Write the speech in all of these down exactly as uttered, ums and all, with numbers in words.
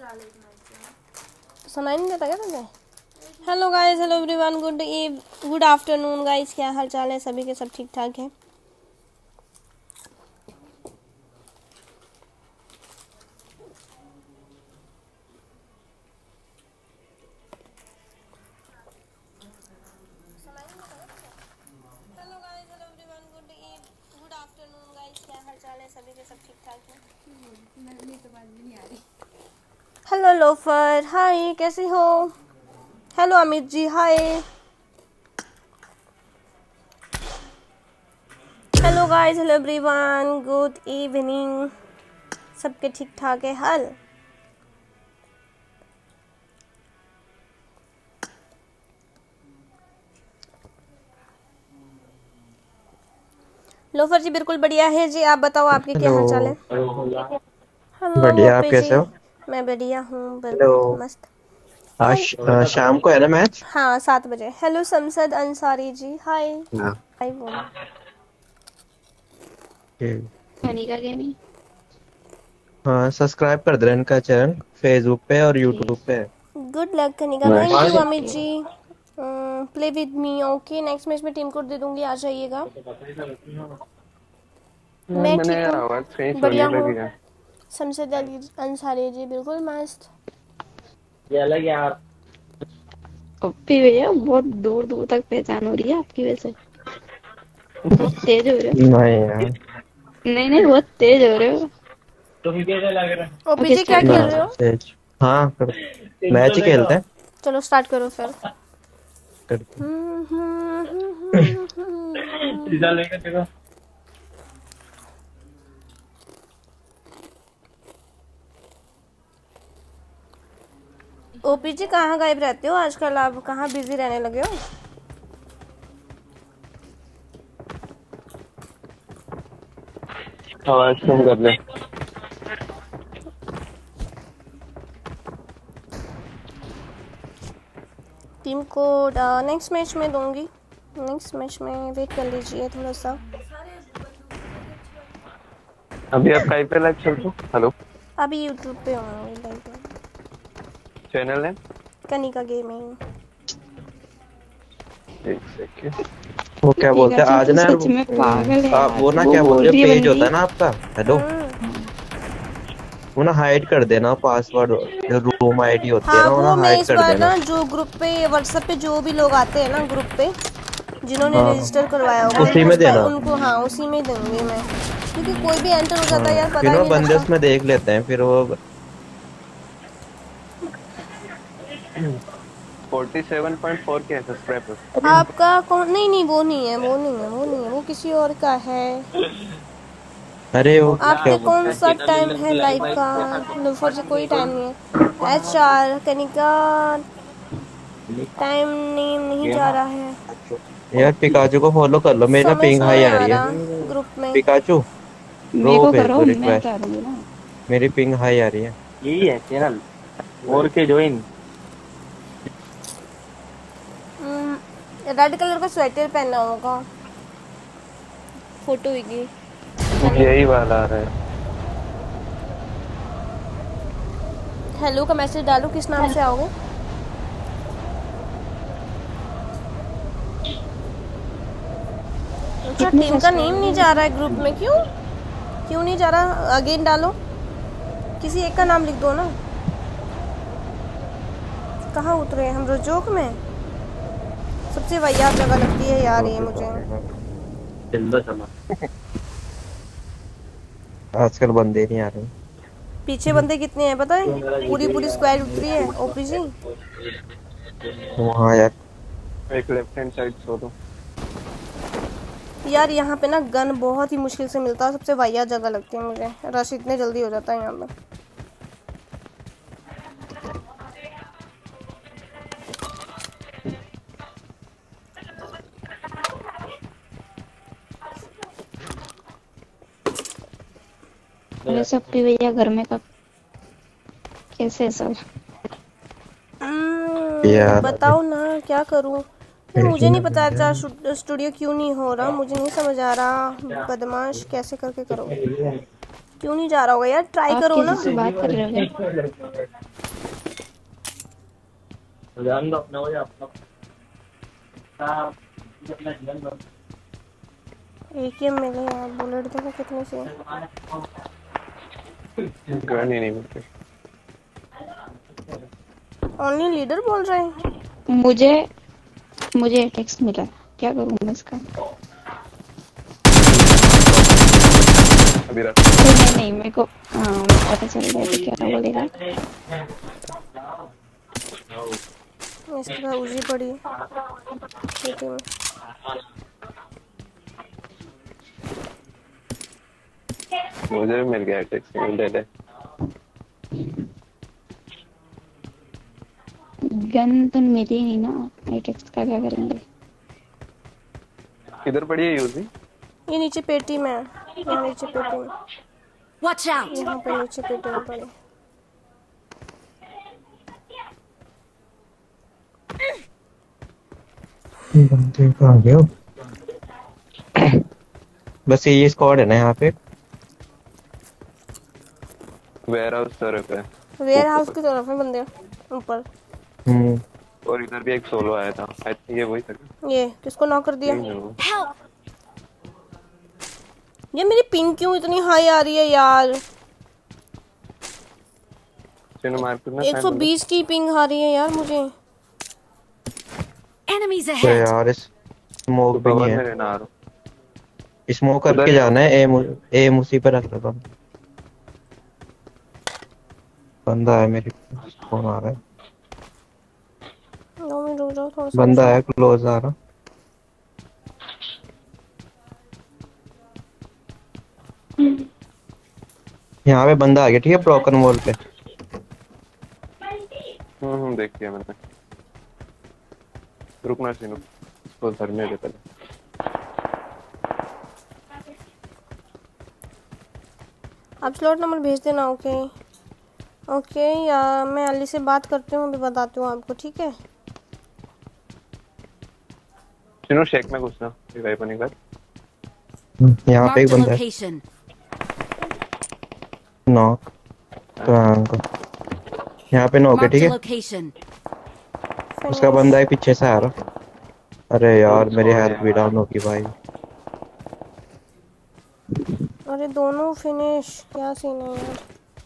सुनाई नहीं देता क्या तुझे? Hello guys, hello everyone, good eve good afternoon guys. क्या हाल चाल है सभी के? सब ठीक ठाक है? Hello guys, hello everyone, good eve good afternoon guys. क्या हाल चाल है सभी के? सब ठीक ठाक है? मेरी तो बात भी नहीं आ रही। हेलो लोफर, हाय, कैसे हो? Hello Amit ji, hi. Hello guys, hello everyone, good evening. सबके ठीक ठाक है हाल? लोफर जी बिल्कुल बढ़िया है जी। आप बताओ, आपके क्या हाल चाल है? हेलो बढ़िया। आप ओपी जी। कैसे हो? मैं बढ़िया हूँ, हेलो। बिल्कुल मस्त। आज अ, शाम को है ना मैच? हाँ, सात बजे। Hello Shamshad Ansari ji, hi. हाँ। हाय बोलो। हम्म। कनिका गेमिंग। हाँ, सब्सक्राइब कर दे इनका चैनल, फेसबुक पे और यूट्यूब ठीक। पे। Good luck Kanika, thank you Amit ji. Play with me, okay. Next match में टीम कोड दे दूंगी, आ जाइएगा। मैं मैंने ठीक हूँ, आवाज कहीं बढ़िया सुनी हूँ। लगी है। शमशद अली अंसारी जी बिल्कुल मस्त। ये अलग यार। ओपी भैया बहुत दूर दूर तक पहचान हो रही है आपकी वजह से। बहुत तेज हो रहे हो। नहीं यार। नहीं नहीं, बहुत तेज हो रहे हो। तो फिर कैसे लग रहा है? ओपी ओके जी क्या स्टार्ट खेल करो। रहे हो? मैच। हाँ कर, तीन मैच सौ ही देखो। खेलते हैं। चलो स्टार्ट करो फिर। करते हैं। सीधा लेकर देखो। ओपी जी कहाँ गायब रहते हो आजकल? आप कहाँ बिजी रहने लगे हो? आवाज कम कर ले। टीम कोड नेक्स्ट मैच में दूंगी। नेक्स्ट मैच में वेट कर लीजिए थोड़ा सा। अभी आप कहीं पे लाइव चल रहे हो? हेलो। अभी यूट्यूब पे होंगे लाइव। चैनल है? कनिका गेमिंग। एक सेकंड। वो क्या ओके बोलते हैं जी आज तो ना यार, सच वो में पागल है आप यार, वो ना वो क्या बोल बोलते हैं, रही है पेज होता बंदी। है ना आपका। हेलो। हम्म। वो ना हाइड कर देना पासवर्ड, जो रूम आईडी होती है हाँ, ना, वो ना वो मैं हाइड इस कर बार देना। ना जो ग्रुप पे व्हाट्सएप पे जो भी लोग आते हैं ना ग्रुप पे, जिन्होंने हाँ, रजिस्टर करवाया होगा उसी उनको में स्पे- देना। उनको हाँ उसी में दूंगी मैं, क्योंकि कोई भी एंटर हो जाता है हाँ, यार, फिर पता ही वो नहीं बंदे लगता। उसमें देख लेते हैं फिर वो। फोर्टी सेवन पॉइंट फोर के है सब्सक्राइबर। आपका कौन? नहीं नहीं, वो नहीं है, वो नहीं है, वो नहीं है, वो किसी और का है। अरे वो क्या आपके कौन बोलते सा हैं। टाइम है लाइव का? लोफर से कोई टाइम नहीं है। एच आर कनिका टाइम नहीं नहीं जा रहा है। यार पिकाचू को फॉलो कर लो, मेरी ना समझ पिंग हाई नहीं आ आ रही है। रहा ग्रुप में। पिकाचू रो मेरे को भेज करो, दो मैं रिक्वेस्ट। करूंगी ना। मेरी पिंग हाई आ रही है। यही है चैनल और के ज्वाइन। रेड कलर का स्वेटर पहना होगा, फोटो होगी। यही वाला आ रहा है। हेलो का मैसेज डालो, किस नाम से आओगे? अच्छा, कितने टीम का नेम नहीं सब्सक्राइबर जा है? रहा है ग्रुप में, क्यों क्यों नहीं जा रहा? अगेन डालो, किसी एक का नाम लिख दो ना। कहाँ उतरे हम? रोजोक में सबसे वाहियात जगह लगती है यार ये मुझे। आजकल बंदे नहीं आ रहे। पीछे बंदे कितने हैं पता है? पूरी पूरी स्क्वाड उतरी है ओपी जी। वहाँ यार। एक लेफ्ट हैंड साइड सो दो। यार यहाँ पे ना गन बहुत ही मुश्किल से मिलता है, सबसे वाहियात जगह लगती है मुझे। रश इतने जल्दी हो जाता है यहाँ पे। अरे सप्पी भैया घर में कब कैसे है सब? हम्म, यार अभी बताओ ना क्या करूँ। नहीं मुझे नहीं पता अच्छा स्टूडियो क्यों नहीं हो रहा, मुझे नहीं समझ आ रहा। बदमाश कैसे करके करोगे? क्यों नहीं जा रहा होगा यार? ट्राई आप करो किसी ना। से बात कर रहे हो क्या? जान दो अपना, वही अपना अपना जीवन दो। एक ही मिले यार, बुलेट देखो कितने से। गन ही नहीं मिलती। ओनली लीडर बोल रहे हैं। मुझे मुझे टेक्स्ट मिला, क्या करूँ मैं इसका? अभी रख। नहीं नहीं मेरे को हाँ पता चल गया कि क्या बोलेगा। इसके बाद उजी पड़ी खेती में। मुझे भी मिल गया टेक्स्ट, दे दे। गन तो मिली नहीं ना, आई टेक्स्ट का क्या करेंगे? किधर पड़ी है यूजी? ये नीचे पेटी में है, यहाँ नीचे पेटी में। Watch out! यहाँ पे नीचे पेटी में पड़ी। बंदे कहाँ गए हो? बस ये स्क्वाड है ना यहाँ पे। वेयर हाउस तरफ है। वेयर हाउस की तरफ है बंदे ऊपर। हम्म और इधर भी एक सोलो आया था, आई थिंक ये वही था। ये किसको नॉक कर दिया? Help! ये मेरी पिंग क्यों इतनी हाई आ रही है यार? चलो मार करना। एक सौ बीस की पिंग आ रही है यार मुझे। Enemies तो ahead! यार स्मोक भी नहीं है। लेना आ रहा स्मोक करके जाना है। एम एम उसी पर रख रहा। बंदा है मेरे फोन आ रहा है। दो मिनट रुक जाओ थोड़ा सा। बंदा है क्लोज आ रहा। यहाँ पे बंदा आ गया, ठीक है, ब्रोकन वॉल पे। हम्म हम्म देख लिया मैंने। रुकना सीनू, इसको धरने दे पहले। आप स्लॉट नंबर भेज देना। ओके ओके या मैं अली से बात करती हूँ, अभी बताती हूँ आपको, ठीक है? सीनू शेक में घुसना, रिवाइव होने के बाद। यहाँ पे एक Marked a बंदा है। location. नॉक तो को यहाँ पे नॉक है, Marked ठीक a है। location. उसका बंदा है पीछे से आ रहा। अरे यार मेरी हेल्थ भी डाउन होगी भाई। अरे दोनों फिनिश, क्या सीन है यार?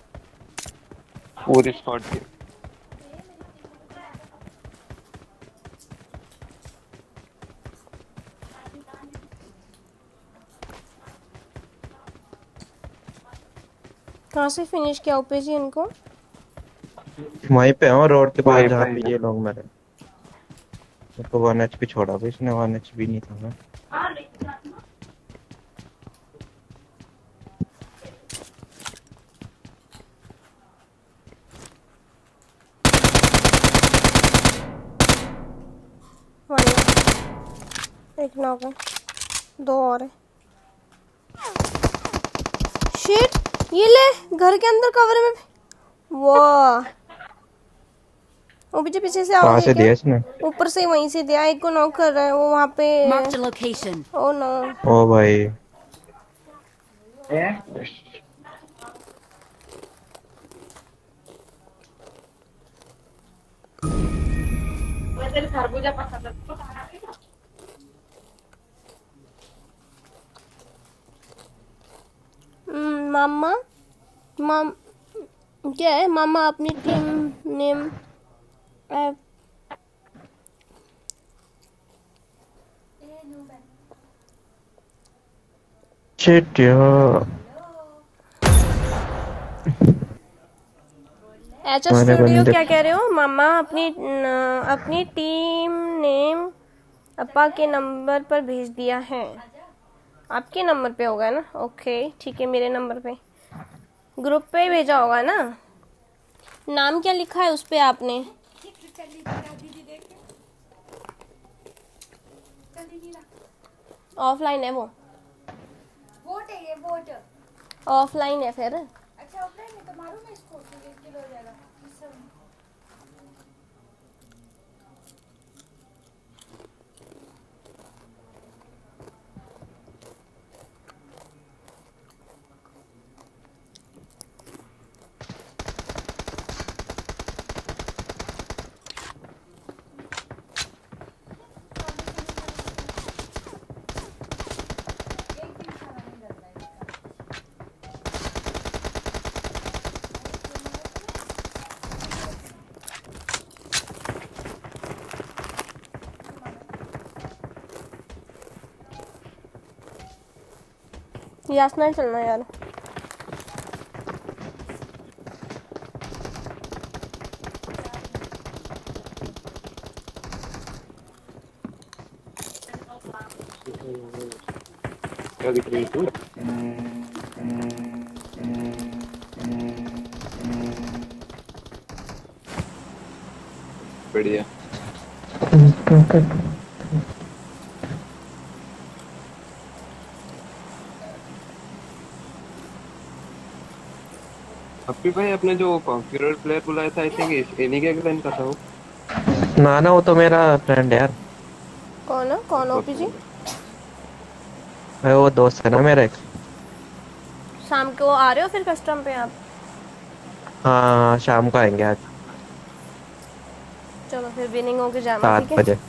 पूरी स्क्वाड की। कहाँ से फिनिश किया ओपीजी इनको? वहीं पे हूँ रोड के पास वहीं जहाँ पे पे ये लोग मरे। मेरे को वन एचपी छोड़ा भाई इसने, वन एचपी नहीं था मैं। एक नॉक है, दो और है। शिट, ये ले घर के अंदर कवर में। वाह, वो पीछे पीछे से कहाँ आओगे से दिया क्या? इसने? ऊपर से वहीं से दिया। एक को नॉक कर रहा है वो वहाँ पे। Marked a location. Oh no, ओ भाई हम्म, मामा माम क्या है मामा? अपनी टीम नेम ऐप शिट यार। एच हमारे स्टूडियो बंदे- क्या कह रहे हो? मामा अपनी न, अपनी टीम नेम अपा के नंबर पर भेज दिया है। आपके नंबर पे होगा ना? ओके ठीक है, मेरे नंबर पे ग्रुप पे भेजा होगा ना। नाम क्या लिखा है उस पे आपने? ऑफलाइन है वो, वोट है ये वोट। ऑफलाइन है फिर। अच्छा ऑफलाइन है तो मारो मैं इसको, तो एक किलो हो जाएगा। इस सब यासना चलना यार। क्या दिख रही है तू? बढ़िया। अभी भाई अपने जो कॉन्फ्यूरर प्लेयर बुलाया था आई थिंक इन्हीं के क्लाइन का था वो। ना ना वो तो मेरा फ्रेंड है यार। कौन है? कौन ओपीजी? भाई वो दोस्त है ना मेरा एक। शाम को आ रहे हो फिर कस्टम पे आप? हाँ शाम को आएंगे आज चलो फिर विनिंग होके जाना, सात ठीक है? बजे।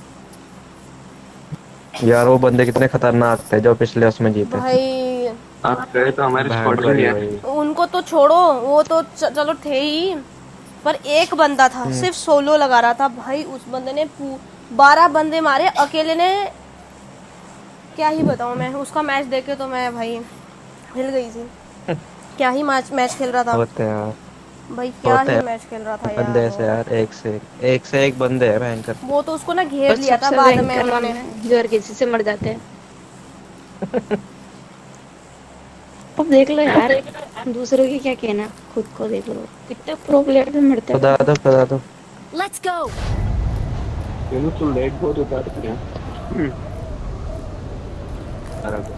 यार वो बंदे कितने खतरनाक थे जो पिछले उसमें जीते। भाई आप गए तो हमारे बहन स्क्वाड में करी नहीं भाई। है। उनको तो छोड़ो, वो तो च- चलो थे ही, पर एक बंदा था सिर्फ सोलो लगा रहा था भाई। उस बंदे ने बारह बंदे मारे अकेले ने। क्या ही बताऊं मैं, उसका मैच देखे तो मैं भाई हिल गई थी। क्या ही मैच मैच खेल रहा था होते हैं यार भाई, क्या होते ही हैं मैच खेल रहा था बंदे यार ऐसे वो। यार, एक से एक एक से एक बंदे हैं भयंकर। वो तो उसको ना घेर बस लिया था सबसे बाद में भयंकर उन्होंने। हम जो हर किसी से मर जाते हैं। अब देख लो यार, दूसरों की क्या कहना, खुद को देख लो कितने प्रो प्लेयर पे मरते खुदा हैं। दो खुदा दो। Let's go. ये लोग तो लेट बहुत उतार रहे हैं। बराबर।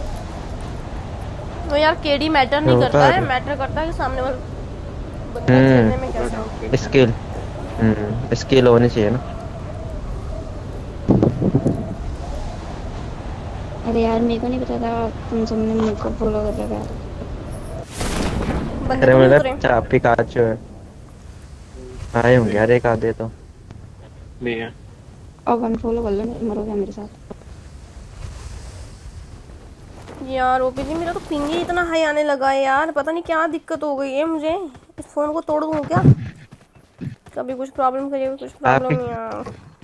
तो यार केडी मैटर नहीं होता करता है, है। मैटर करता है कि सामने वाला बंदा हम्म। खेलने में कैसा है। स्किल हम्म स्किल होनी चाहिए ना। अरे यार मेरे को नहीं पता था तुम सबने मेरे को फॉलो कर रखा है। बंदे अरे तो नहीं मेरा उतरे। चापी काच जो है आए होंगे यार एक आधे तो। नहीं है। अब अनफॉलो कर लो, नहीं मरोगे मेरे साथ। यार ओपीजी मेरा तो पिंग ही इतना हाई आने लगा है यार, पता नहीं क्या दिक्कत हो गई है मुझे। इस फोन को तोड़ दूं क्या? कभी कुछ प्रॉब्लम करिए, कुछ प्रॉब्लम आप- नहीं यार।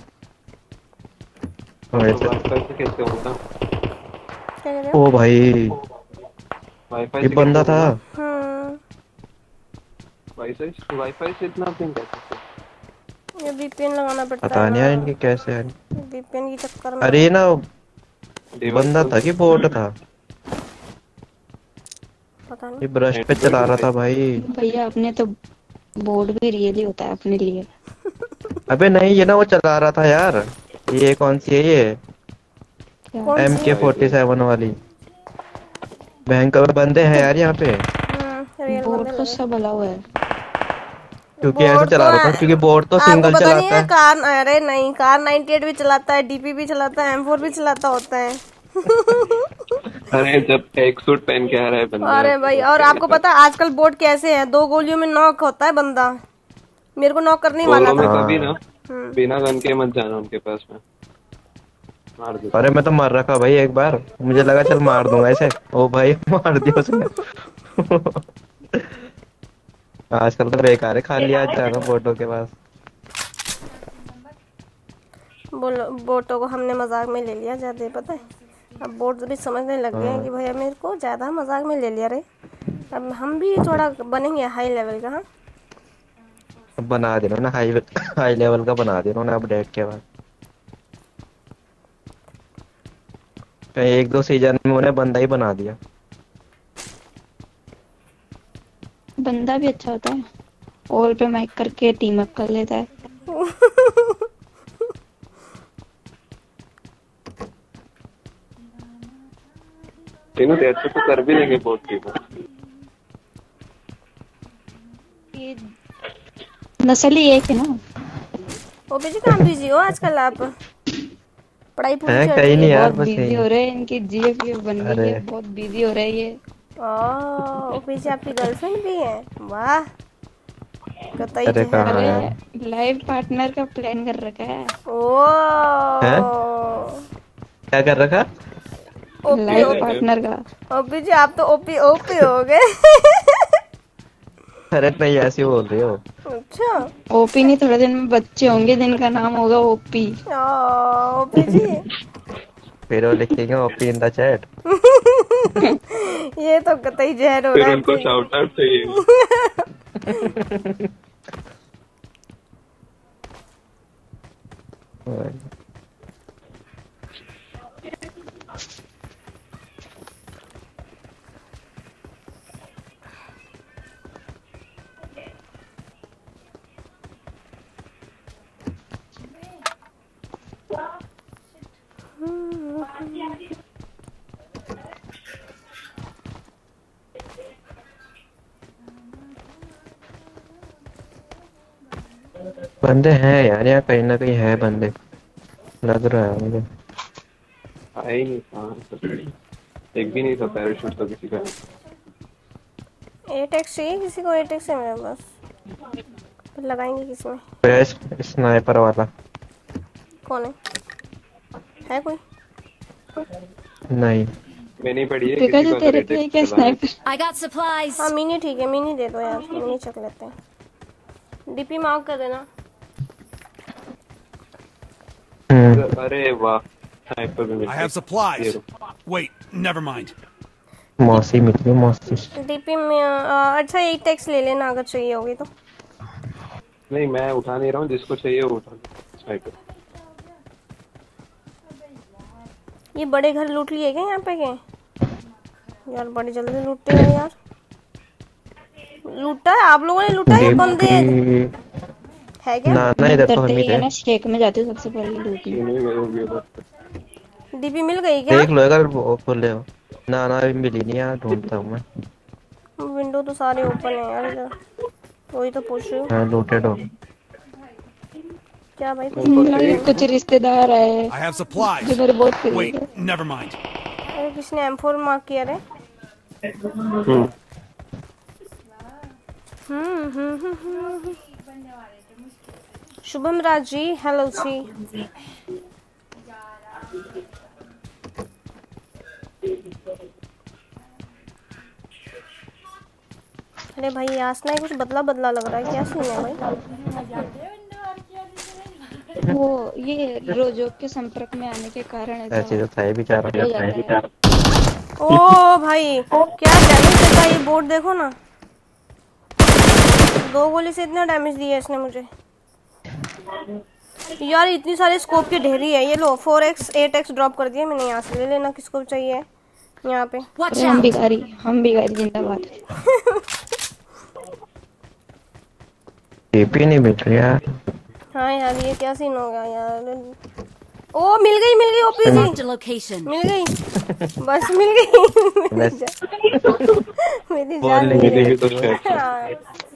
तो वाईफाई से कैसे होगा? क्या कह रहे हो? ओ भाई वाईफाई ये से बंदा कैसे था। होगा? हम्म, वाईफाई वाईफाई से इतना पिंग कैसे? ये वीपीएन लगाना पड़ता पता है नहीं ना। यार इनके कैसे है। वीपीएन के चक्कर में। अरे ये ना Device बंदा तो- था कि बोट था। पता ये नहीं। ब्रश पे चला रहा था भाई। भैया अपने तो बोर्ड भी रियली होता है अपने लिए। अबे नहीं ये ना वो चला रहा था यार। ये कौन सी है ये कौन एम सी? के फोर्टी सेवन वाली। भयंकर बंदे हैं यार यहाँ पे। हम्म, रियल बोर्ड बंदे तो लगे। सब भला हुआ है। क्योंकि ऐसे बोर्ड चला तो रहा था है- क्योंकि बोर्ड तो आपको सिंगल पता नहीं चलाता है है। कार, अरे नहीं, कार नाइंटी एट भी चलाता है, डीपी भी चलाता है, एम फोर भी चलाता होता है। अरे जब एक सूट पहन के आ रहा है बंदा। अरे भाई, और आपको पता है आजकल बोट कैसे है, दो गोलियों में नॉक होता है बंदा। मेरे को नॉक करने ही वाला बोलो में था। कभी ना हम्म। बिना गन के मत जाना उनके पास में, मार देता। अरे मैं तो मर रखा भाई एक बार, मुझे लगा चल मार दूंगा ऐसे। ओ भाई मार दिया उसने। आजकल तो बेकार है, खाली आज जाना बोटों के पास। बोलो, बोटों को हमने मजाक में ले लिया ज्यादा, पता है। अब बोट भी समझने लग गए हैं कि भैया मेरे को ज्यादा मजाक में ले लिया रे। अब हम भी थोड़ा बनेंगे हाई लेवल का। हाँ, अब बना देना ना हाई हाई लेवल का बना देना ना अपडेट के बाद। कहीं एक दो सीजन में उन्हें बंदा ही बना दिया। बंदा भी अच्छा होता है, ऑल पे माइक करके टीम अप कर लेता है। तीनों देर से तो कर भी लेंगे बहुत की। ये नस्ल ही एक है ना। ओपीजी कहाँ बिजी हो आजकल आप? पढ़ाई पूरी है चल कहीं रही नहीं है? यार, बहुत बस बिजी यही। हो रहे हैं, इनकी जीएफ बन रही अरे। है, बहुत बिजी हो रहा है ये। ओह, ओपीजी आपकी गर्लफ्रेंड भी है? वाह, कतई अरे जो है। कहाँ है? अरे लाइव पार्टनर का प्लान कर रखा है। हैं? ओह, क्या कर रखा? ओपी लाइव ओपी पार्टनर का। ओपी जी, आप तो ओपी ओपी हो गए। अरे नहीं ऐसे बोल रही हो। अच्छा, ओपी नहीं, थोड़े दिन में बच्चे होंगे जिनका नाम होगा ओपी। ओह, ओपी जी। फिर वो लिखेंगे ओपी इन द चैट। ये तो कतई जहर हो फिर रहा है। उनको शाउट आउट चाहिए। बंदे हैं यार, यहाँ कहीं ना कहीं है बंदे, लग रहा है मुझे। आए ही नहीं कहाँ से। एक भी नहीं था पैराशूट तो किसी का। एट एक्स चाहिए किसी को? एट एक्स है मेरे पास, फिर लगाएंगे किसी में। बेस्ट स्नाइपर वाला कौन है? है कोई? नहीं, मैंने पढ़ी है देखा किसी जो को तेरे अगर पे attack क्या चलाना है। स्नाइपर। I got supplies. हाँ मिनी ठीक है, मिनी दे दो यार, मिनी चक लेते हैं। डीपी मार्क कर देना। हम्म, अरे वाह, स्नाइपर भी मिल I गई। have supplies. ये लो। Wait, never mind. मौसी मिल गई, मौसी। डीपी में आ, अच्छा एट एक्स ले लेना अगर चाहिए होगी तो। नहीं मैं उठा नहीं रहा हूँ, जिसको चाहिए वो उठा लो स्नाइपर। ये बड़े घर लूट लिए क्या यहाँ पे के? यार बड़ी जल्दी लूटते हैं यार। लूटा है आप लोगों ने? लूटा है या बंदे डीपी है क्या? ना ना, इधर तो हम करते ही ही है थे। ना, शेक में जाते हो सबसे पहले लूट लो। तीनों ही मेरे हो गए बस। डीपी मिल गई क्या? देख लो अगर वो खुले हो। ना ना, अभी मिली नहीं यार, ढूंढता हूँ मैं। विंडो तो सारे ओपन है यार इधर, वही तो पूछ रही हूँ। हाँ, लूटेड हो। क्या भाई कुछ उनको बोल रही चाहिए। है? कुछ रिश्तेदार आए I have जो supplies. मेरे बहुत करीब Wait, है। never mind. अरे किसने एम फोर मार्क किया रे? हम्म, हम्म हम्म हम्म, हम्म शुभम राज जी, हेलो जी। अरे भाई आसना ही कुछ बदला बदला लग रहा है, क्या सीन है भाई? वो ये रोजो के संपर्क में आने के कारण ऐसे ऐसा तो था ही बेचारा। हो जाता है। ओ भाई क्या डैमेज देता है ये बोर्ड, देखो ना। दो गोली से इतना डैमेज दिया इसने मुझे यार। इतनी सारे स्कोप की ढेरी है। ये लो four X eight X drop कर दिया मैंने, यहाँ से ले लेना किसको चाहिए यहाँ पे। Watch अरे हम out. भिखारी, हम भिखारी जिंदाबाद। डीपी नहीं मिल रही यार। हाँ यार ये क्या सीन हो गया यार। ओ मिल गई मिल गई ओपी Marked जी, a location. मिल गई बस मिल गई। मेरी बस। जान- मेरी जान बोल मिल मिली भी गई। तो शेक। हाँ।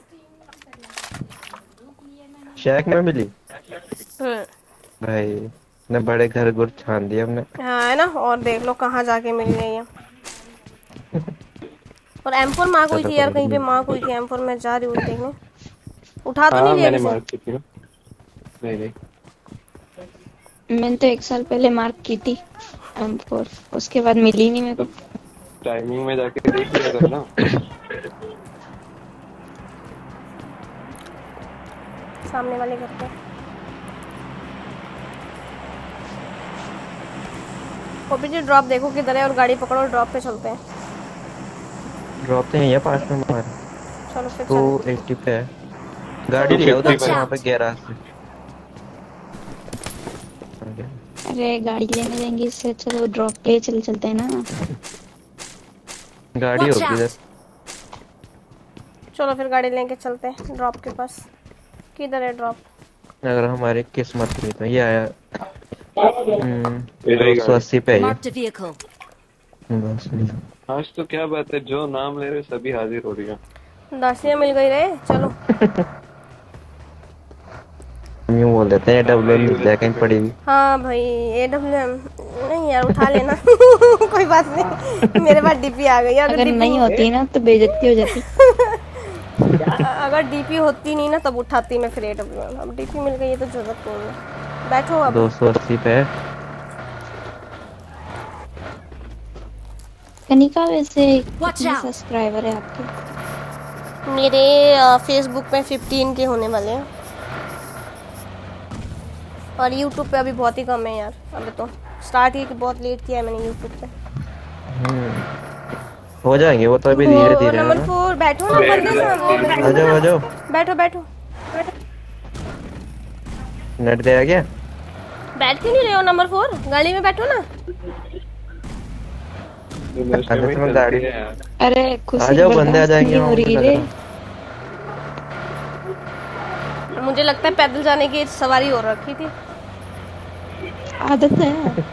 शैक में मिली हम्म, भाई, ने बड़े घर गुर छान दिया हमने। हाँ है ना। और देख लो कहाँ जाके मिल गई है। और एम फोर मार्क हुई थी यार, कहीं पे मार्क हुई थी एम फोर। मैं जा रही हूँ देखने। उठा तो हाँ नहीं लिया मैंने किसी ने? मार्क की थी ना। नहीं नहीं मैंने तो एक साल पहले मार्क की थी एम फोर, उसके बाद मिली नहीं मेरे को। टाइमिंग में जाके देख लिया करना। सामने वाले घर पे। ओपी जी ड्रॉप देखो किधर है, और गाड़ी पकड़ो ड्रॉप पे चलते हैं। ड्रॉप तो यही है पास में हमारे। चलो फिर टू चलते एट्टी पे है। गाड़ी ले आओ उधर Watch पे, वहाँ out. पे गैराज से। अरे गाड़ी लेने जाएंगे, इससे अच्छा तो ड्रॉप पे चले चलते हैं ना। गाड़ी Watch होगी इधर। out. चलो फिर गाड़ी लेके चलते हैं ड्रॉप के पास। किधर है ड्रॉप? अगर हमारी किस्मत थी तो ये आया। हम्म, इधर ही दो सौ अस्सी पे है ये। Marked a vehicle. बस आज तो क्या बात है, जो नाम ले रहे सभी हाजिर हो रही है। दासियाँ मिल गई रे, चलो। हम यूं बोल देते हैं डब्ल्यू मिल जाए कहीं पड़ी हुई। हाँ भाई ए डब्ल्यू एम नहीं यार, उठा लेना। कोई बात नहीं, मेरे पास डीपी आ गई। अगर अगर डीपी नहीं होती ना तो बेइज्जती हो जाती। अगर डीपी होती नहीं ना तब उठाती मैं फिर ए डब्ल्यू एम। अब डीपी मिल गई है तो जरूरत नहीं है। बैठो अब। दो सौ अस्सी पे है। कनिका वैसे Watch कितने out. सब्सक्राइबर है आपके? मेरे फेसबुक पे फिफ्टीन के होने वाले हैं, और यूट्यूब पे अभी बहुत ही कम है यार। अभी तो स्टार्ट ही बहुत लेट किया है मैंने यूट्यूब पे। हो जाएंगे वो तो अभी धीरे धीरे है नंबर ना। फोर बैठो ना बंदे सामने। आ जाओ आ जाओ। बैठो बैठो। नेट गया क्या? बैठ क्यों नहीं रहे हो नंबर फोर? गाड़ी में बैठो ना। अरे तुम्हें गाड़ी अरे आ खुशी जाओ, बंदे आ बर्दाश्त जाएंगे नहीं हो मुझे रही लग रे। रहा। मुझे लगता है पैदल जाने की सवारी हो रखी थी। आदत है।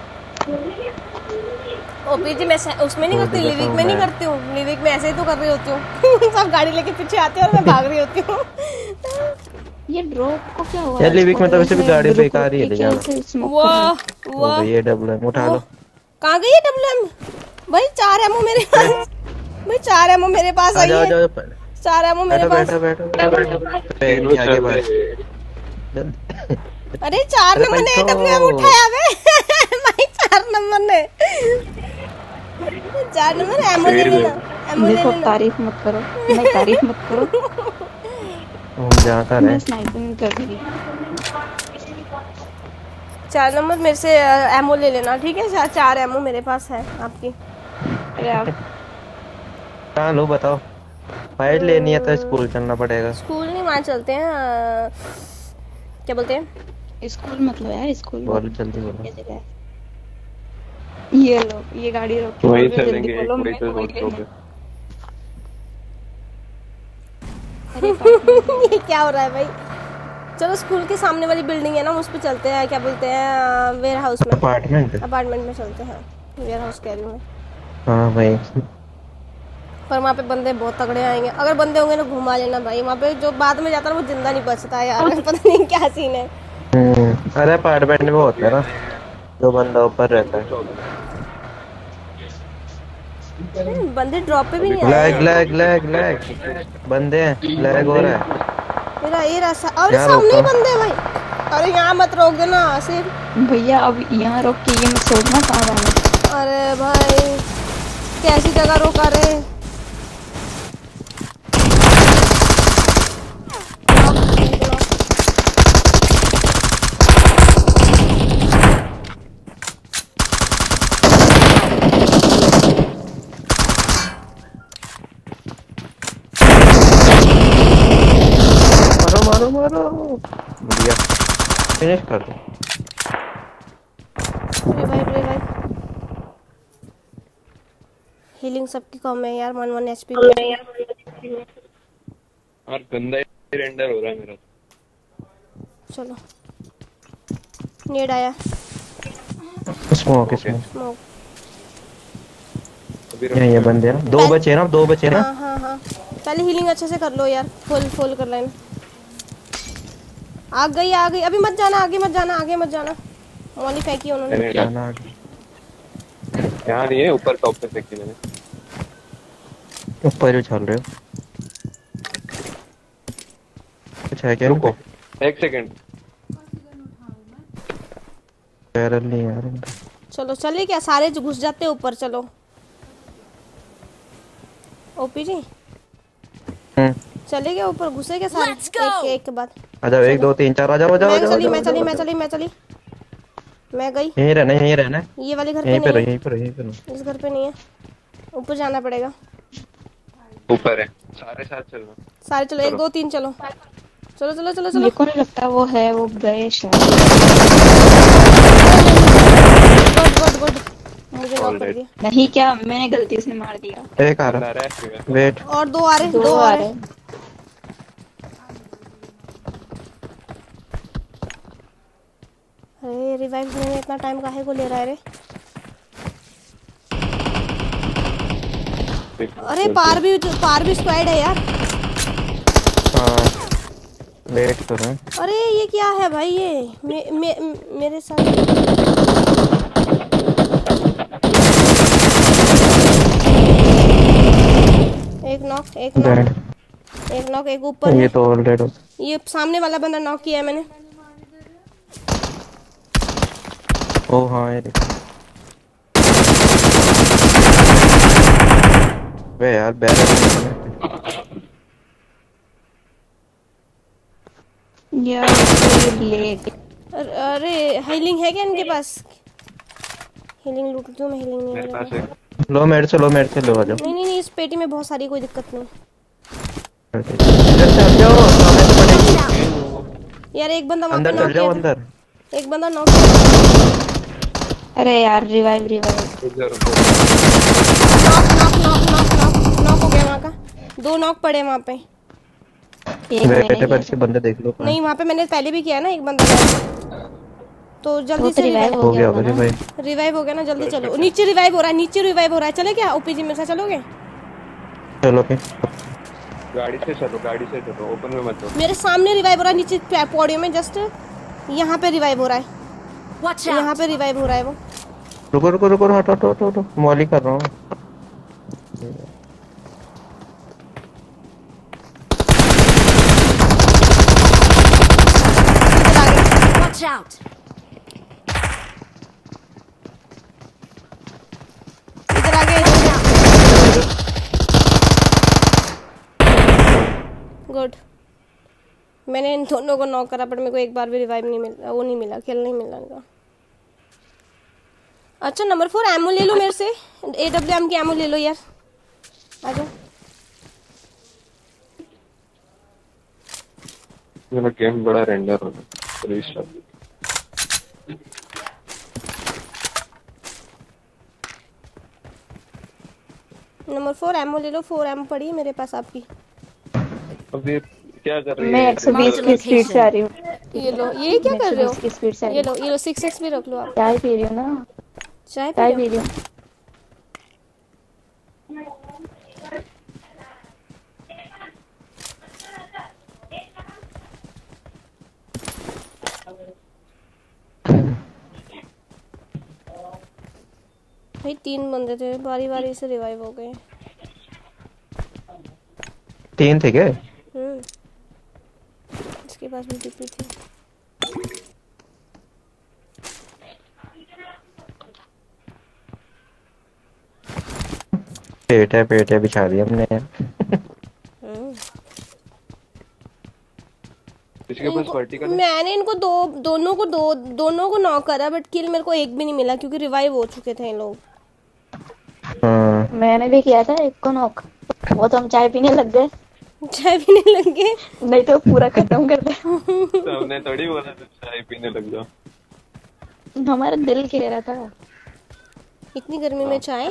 ओपी जी मैं से- उसमें नहीं वो करती, तो लिविक बताओ में नहीं मैं। करती हूँ। लिविक में ऐसे ही तो कर रही होती हूँ। सब गाड़ी लेके पीछे आते हैं और मैं भाग रही होती हूँ। ये ड्रॉप को क्या हुआ? यार लिविक में तो वैसे भी इसको गाड़ी ग्रुप बेकार ही है के ले जाना। कैसे smoke वाह ओ वाह भाई ये डबल है, उठा लो। कहाँ गई है डब्ल्यू एम? भाई चार एमओ मेरे पास। भाई चार एमओ मेरे पास आ आई जाओ आ है। जाओ। चार एमओ मेरे बैठो पास। बैठो बैठो बैठो। पे आगे बढ़। अरे चार अरे नंबर ने बैठो। डब्ल्यू एम उठाया बे। भाई चार नंबर ने चार नंबर एमओ ले लेना। एमओ ले देखो लेना। तारीफ मत करो, नहीं तारीफ मत करो। हम जाता मैं रहे। स्नाइपिंग कर रही। चार नंबर मेरे से एमओ ले लेना, ठीक है? चार चार एमओ मेरे पास है आपकी। अरे आप कहाँ लो बताओ। फाइट लेनी है तो स्कूल चलना पड़ेगा। स्कूल नहीं, वहाँ चलते हैं अ, क्या बोलते हैं? स्कूल मतलब यार स्कूल बोलो जल्दी बोलो। ये जगह है। ये लो, ये गाड़ी रोको। वहीं जल्दी चलेंगे, बोलो, वहीं मेरे से को रोड लेना। पे। अरे बाप ये क्या हो रहा है भाई? चलो स्कूल के सामने वाली बिल्डिंग है ना, उस पे चलते हैं। क्या बोलते हैं? वेयर हाउस में। अपार्टमेंट। अपार्टमेंट में चलते हैं। वेयर हाउस कह रही हूँ मैं। हाँ भाई। पर वहाँ पे बंदे बहुत तगड़े आएंगे। अगर बंदे होंगे ना घुमा लेना भाई। वहाँ पे जो बाद में जाता है वो जिंदा नहीं बचता है यार। पता नहीं क्या सीन है। हम्म, अरे अपार्टमेंट में होता है ना, जो बंदा ऊपर रहता है। अरे, बंदे ड्रॉप पे भी नहीं आए। लैग लैग लैग लैग बंदे हैं, लैग हो रहा है। मेरा ये रास्ता और यहाँ सामने ही रोको। बंदे हैं भाई। अरे यहाँ मत रोक देना सिर्फ। भैया अब यहाँ रोक के ये मत सोचना कहाँ जाना। अरे भाई कैसी जगह रोका रे? मारो मारो मारो। बढ़िया फिनिश कर दो। Revive revive. हीलिंग सबकी कम है यार। One one HP. और गंदा ही रेंडर हो रहा है मेरा। चलो नीड आया। Smoke smoke. स्मोक। अभी यहाँ ये बंदे हैं ना, दो बचे हैं ना, दो बचे हैं ना। हाँ हाँ हाँ पहले हीलिंग अच्छे से कर लो यार। फुल फुल कर लेना। आ गई आ गई। अभी मत जाना, आगे मत जाना, आगे मत जाना। मॉली फेंकी उन्होंने। जाना आगे। यहाँ नहीं है, ऊपर टॉप पे फेंकी मैंने। ऊपर ही चल रहे हो। कुछ है क्या? रुको एक सेकंड। पैरल नहीं यार इनका। चलो चले क्या? सारे जो घुस जाते हैं ऊपर। चलो ओपी जी हम्म चले गए ऊपर। घुसे क्या सारे? Let's go! एक एक के बाद। आ जाओ, एक दो तीन चार आ जाओ आ जाओ आ मैं जाओ, चली आ मैं जाओ, चली आ मैं जाओ। चली मैं चली मैं गई। यहीं रहना यहीं रहना। ये वाले घर पे यहीं पे रहो नहीं है। यहीं पे रहो यहीं पे रहो। इस घर पे नहीं है। ऊपर जाना पड़ेगा। ऊपर है, सारे साथ चलना। सारे चलो। एक दो तीन चलो। चलो चलो चलो चलो। मेरे को नहीं लगता वो है, वो गए शायद। Good good good. मुझे नॉक कर दिया। नहीं क्या, मैंने गलती से मार दिया। एक आ बंदा रहा आ रहा है। है। वेट और दो आ रहे दो दो आ आ रहे रहे। अरे रिवाइव होने में इतना टाइम काहे को ले रहा है रे? अरे पार भी पार भी स्क्वाड है यार। हाँ वेट करो। अरे ये क्या है भाई? ये मे, मे, मेरे साथ। एक नॉक एक नॉक डेड। एक नॉक। एक ऊपर ये है। तो ऑलरेडी। ये सामने वाला बंदा नॉक किया है मैंने। ओ हाँ ये देखो। वे यार बैरल। यार ये लेट। अरे हीलिंग है क्या इनके पास? हीलिंग लूट दूं मैं? हीलिंग नहीं मेरे है पास मेरे एक पास। लो मेरे से लो मेरे से लो आ जाओ। नहीं नहीं नहीं, इस पेटी में बहुत सारी, कोई दिक्कत नहीं। इधर से हट जाओ, सामने से पड़ेगी। यार एक बंदा वहाँ पे अंदर नॉक चल जाओ किया था। अंदर। एक बंदा नॉक किया। अरे यार रिवाइव रिवाइव इधर knock knock knock knock knock knock हो गया वहाँ का। दो नॉक पड़े वहाँ पे। एक मैंने बेटे पर किया से बंदे देख लो। नहीं वहाँ पे मैंने पहले भी किया ना एक बंदा का। तो जल्दी वो से तो रिवाइव रिवाइव हो गया होगा भाई ना। भाई। रिवाइव हो गया ना, जल्दी चलो। नीचे रिवाइव हो रहा है, नीचे रिवाइव हो रहा है। चले क्या ओपीजी में से चलोगे? चलो फिर गाड़ी से चलो, गाड़ी से चलो, ओपन में मत जाओ। मेरे सामने रिवाइव हो रहा है, नीचे पौड़ियों में जस्ट यहाँ पे रिवाइव हो रहा है। Watch यहाँ out! पे रिवाइव हो रहा है वो। रुको रुको रुको हटो हटो हटो हटो मॉली कर रहा हूँ। Watch out! इधर आगे। गुड। मैंने इन दोनों को नॉक करा, पर मेरे को एक बार भी रिवाइव नहीं मिला, वो नहीं मिला, किल नहीं मिला इनका। अच्छा नंबर फोर एमो ले लो मेरे से, ए डब्ल्यू एम की एमो ले लो यार। आ जाओ। मेरा गेम बड़ा रेंडर हो रहा है, रीस्टार्ट। नंबर फोर एमो ले लो, फोर एमो पड़ी है मेरे पास आपकी। अभी क्या कर रही है? मैं एक सौ बीस की स्पीड से आ रही हूँ। ये लो, ये क्या कर रहे हो? की स्पीड से आ रही ये हूँ। लो ये लो, सिक्स एक्स भी रख लो आप। चाय पी रही हूँ ना, चाय पी चाय लो। पी रही हूँ। भाई तीन बंदे थे, बारी बारी से रिवाइव हो गए। तीन थे क्या? हम्म इसके पास भी टीपी थी। पेट है पेट है बिछा दिया हमने। हम्म इसके पास वर्टिकल है। मैंने इनको दो दोनों को दो दोनों को नॉक करा, बट किल मेरे को एक भी नहीं मिला क्योंकि रिवाइव हो चुके थे इन लोग। हाँ मैंने भी किया था एक को नॉक, वो तो हम चाय पीने लग गए। चाय पीने लग गए? नहीं तो पूरा खत्म कर दे। हमने थोड़ी बोला था चाय पीने लग जाओ। हमारा दिल कह रहा था। इतनी गर्मी में चाय?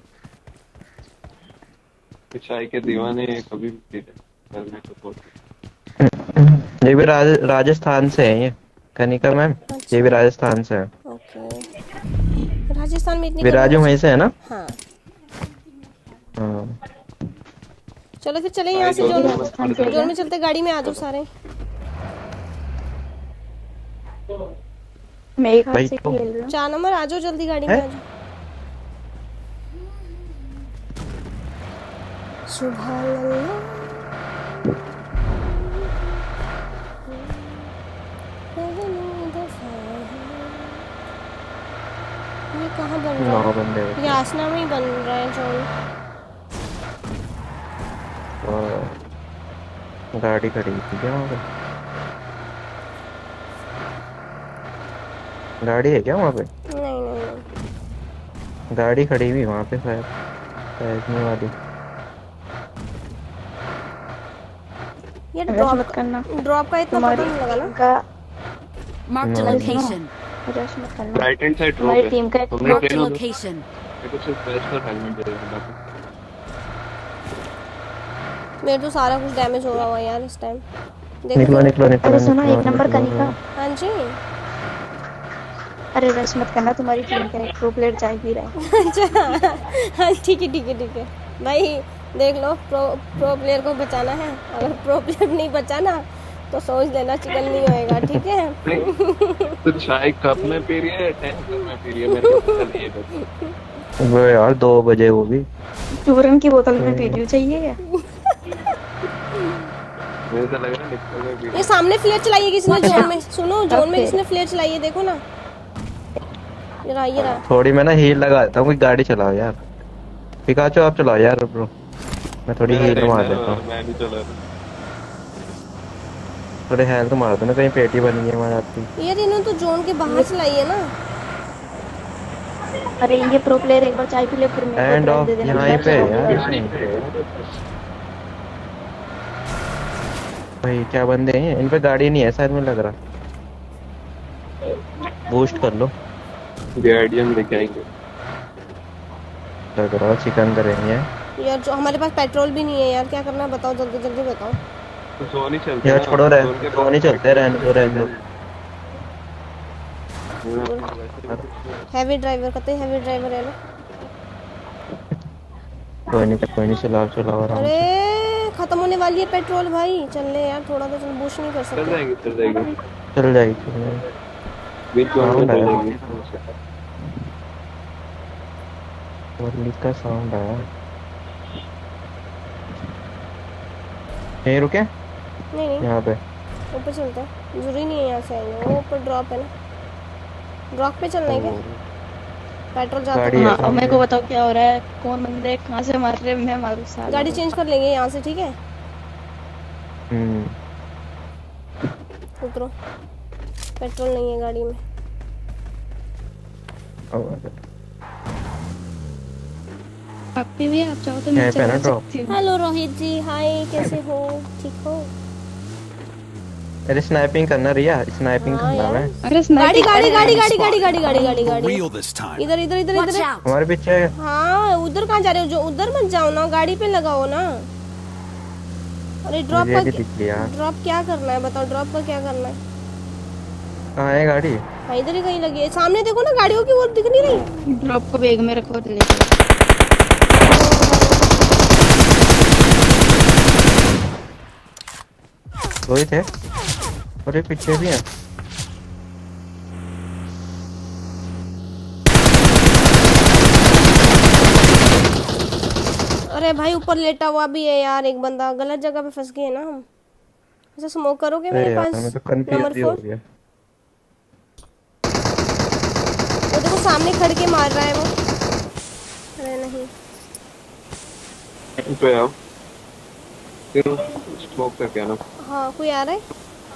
चाय के दीवाने कभी भी पी ले, घर में तो बहुत। ये भी राज, राजस्थान से है ये कनिका मैम। ये भी राजस्थान से है। ओके। राजस्थान में इतनी विराजू वहीं से है ना? हाँ हाँ चलो फिर चले यहाँ से। जोर जोर में चलते, गाड़ी में आ जाओ सारे। मैं एक हाथ भाई से तो- खेल रहा हूँ। चार नंबर आ जाओ जल्दी, गाड़ी में है? आ जाओ। सुबह अल्लाह। ये कहाँ बन रहा नौ है? बंदे ये आसना में ही बन रहा है जोन। और गाड़ी खड़ी थी क्या वहाँ पे? गाड़ी है क्या वहाँ पे? नहीं नहीं नहीं। गाड़ी खड़ी हुई वहाँ पे शायद, बैठने वाली। ये रश ड्रॉप मत करना। ड्रॉप का इतना पता नहीं लगा ना। का Marked a No. location. Rush मत करना। राइट हैंड साइड ड्रॉप हमारी है। टीम का एक तुमने Marked a ट्रेन हो location. मेरे को सिर्फ वेस्ट और हेलमेट दे देना। मेरे तो सारा कुछ डैमेज हो रहा हुआ यार इस टाइम। निकलो देखो निकलो निकलो अरे सुनो, निकलो, एक नंबर निकलो, कनिका। हाँ जी। अरे रश मत करना, तुम्हारी टीम का एक प्रो प्लेयर चाय पी रहा है। अच्छा हाँ ठीक है ठीक है ठीक है भाई। देख लो, प्रो प्रो प्लेयर को बचाना है। अगर प्रो प्लेयर नहीं बचाना तो सोच लेना चिकन नहीं होएगा, ठीक है? तो चाय कप में पी रही है, टेन कप में पी रही है, मेरे को पता नहीं है बस। वो यार दो बजे वो भी चूरन की बोतल में पी रही हूँ, चाहिए क्या? मुझे तो लग रहा है निकल में पी रही ये सामने फ्लेयर चलाई है किसी ने जोन में। सुनो, जोन में Okay. किसी ने फ्लेयर चलाई है, देखो ना। ये रहा ये रहा। थोड़ी मैं ना हील लगा देता हूँ। कोई गाड़ी चलाओ यार। पिकाचो आप चलाओ यार ब्रो, मैं थोड़ी मेरा हील मार टेंडर देता और हूँ। मैं नहीं चला रहा। थोड़े हेल्थ मार दो ना, कहीं पेटी बनी है हमारे आपकी। ये इन्होंने तो जोन के बाहर चलाई है ना। अरे ये प्रो प्लेयर एक बार चाय पी ले फिर मेरे को एंड ट्रैक ऑफ दे देना। यहाँ पे यार इसमें भाई क्या बंदे हैं इन पे गाड़ी नहीं है शायद में लग रहा। बूस्ट कर लो गार्डियन लेके आएंगे लग रहा चिकन करेंगे यार जो हमारे पास पेट्रोल भी नहीं है यार, क्या करना है बताओ, जल्दी जल्दी बताओ। तो सो नहीं चलते यार ना, छोड़ो रहे जोन के तो नहीं चलते रहने दो रहने दो। हैवी ड्राइवर कहते हैं, हैवी ड्राइवर है ना। कोई नहीं कोई नहीं चलाओ चलाओ आराम से। अरे खत्म होने वाली है पेट्रोल भाई, चल ले यार थोड़ा तो, चल बूस्ट नहीं कर चल सकते। जाएंगे चल जाएंगे चल जाएगी चल जाएगी। बीच जोन में चल जाएंगे। वर्ली का साउंड आया। यहीं रुके नहीं नहीं यहाँ पे। ऊपर चलते हैं, जरूरी नहीं है यहाँ से आएंगे, वो ऊपर ड्रॉप है ना, ड्रॉप पे चलना है क्या? पेट्रोल जाता गाड़ी है। है हाँ, अब सामने। मेरे को बताओ क्या हो रहा है, कौन बंदे कहाँ से मार रहे हैं, मैं मारूं साथ। गाड़ी चेंज कर लेंगे यहाँ से, ठीक है? हम्म उतरो, पेट्रोल नहीं है गाड़ी में। पापी भी आप चाहो तो यहाँ मैं पे है ना चला drop? सकती हूँ। हेलो रोहित जी, हाय, कैसे हो? ठीक हो? अरे स्नाइपिंग करना रिया स्नाइपिंग हाँ करना यार। है। अरे गाड़ी स्नाइपिंग गाड़ी गाड़ी गाड़ी गाड़ी गाड़ी गाड़ी गाड़ी For गाड़ी real this time. इधर इधर इधर Watch इधर। out! हमारे पीछे हाँ उधर कहाँ जा रहे हो? जो उधर मत जाओ ना, गाड़ी पे लगाओ ना। अरे ड्रॉप मुझे का भी दिख लिया। ड्रॉप क्या करना है बताओ, ड्रॉप का क्या करना है? कहाँ है गाड़ी? हाँ इधर ही कहीं लगी है, सामने देखो ना, गाड़ियों की वो दिख नहीं रही। ड्रॉप को बैग में रखो तो लेके। वही थे अरे पीछे भी है। अरे भाई ऊपर लेटा हुआ भी है यार एक बंदा, गलत जगह पे फंस गए हैं ना हम। ऐसा स्मोक करोगे अरे मेरे यार पास? मैं तो नंबर कंफ्यूज हो फोर, गया। वो देखो सामने खड़ के मार रहा है वो। अरे नहीं, पे आओ फिर स्मोक करके आना। हाँ कोई आ रहा है?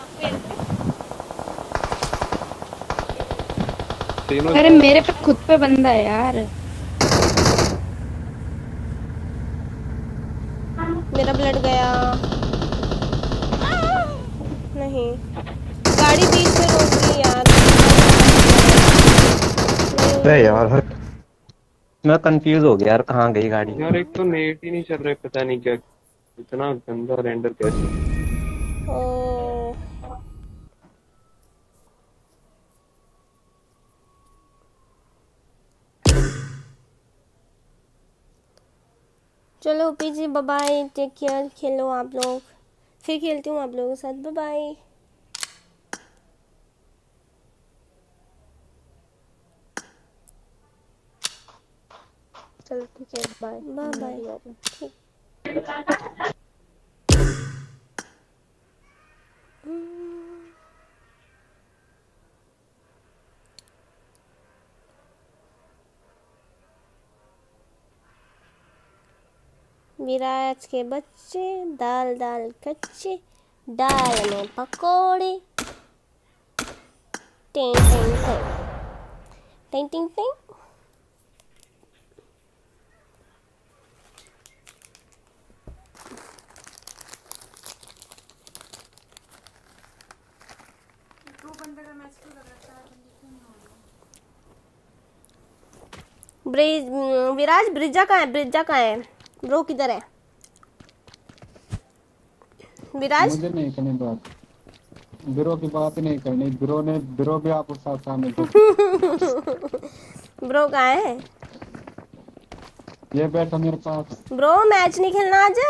तीनों अरे मेरे पे खुद पे बंदा है यार। मेरा ब्लड गया। नहीं, गाड़ी बीच में रोक दी यार। अरे यार हट। मैं कंफ्यूज हो गया यार कहाँ गई गाड़ी। यार एक तो नेट ही नहीं चल रहा है, पता नहीं क्या इतना गंदा रेंडर कैसे। ओ चलो PG bye bye, take care, खेलो आप लोग, फिर खेलती हूँ आप लोगों के साथ, बाय बाय। चलो ठीक है बाय बाय बाय। ठीक। विराज के बच्चे दाल दाल कच्चे, दाल में पकोड़े। टिंग टिंग टिंग टिंग टिंग टिंग। ब्रिज विराज, ब्रिजा कहाँ है? ब्रिजा कहाँ है? ब्रो किधर है? विराज मुझे नहीं करनी बात, ब्रो की बात ही नहीं करनी। ब्रो ने ब्रो भी आप साथ शामिल थे। ब्रो कहाँ है? ये बैठो मेरे पास। ब्रो मैच नहीं खेलना आज?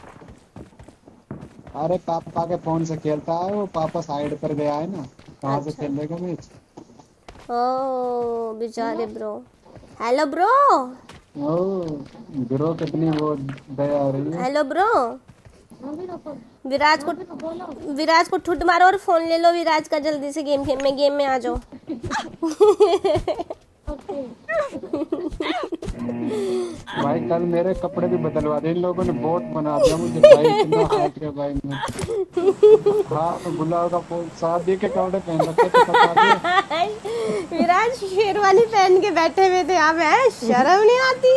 अरे पापा के फोन से खेलता है वो, पापा साइड पर गया है ना, कहाँ से अच्छा। खेलेगा मैच। ओ बेचारे ब्रो। Hello bro. ओ ब्रो कितनी वो दया हो रही है। Hello bro. विराज को विराज को ठुट मारो और फोन ले लो विराज का, जल्दी से गेम में गेम में आ जाओ। भाई कल मेरे कपड़े भी बदलवा दे इन लोगों ने, बहुत बना दिया मुझे भाई, इतना हाइट के भाई मैं हाँ तो गुलाब का फूल शादी के कपड़े पहन रखे थे पता नहीं। विराज शेरवानी पहन के बैठे हुए थे आप, है शर्म नहीं आती?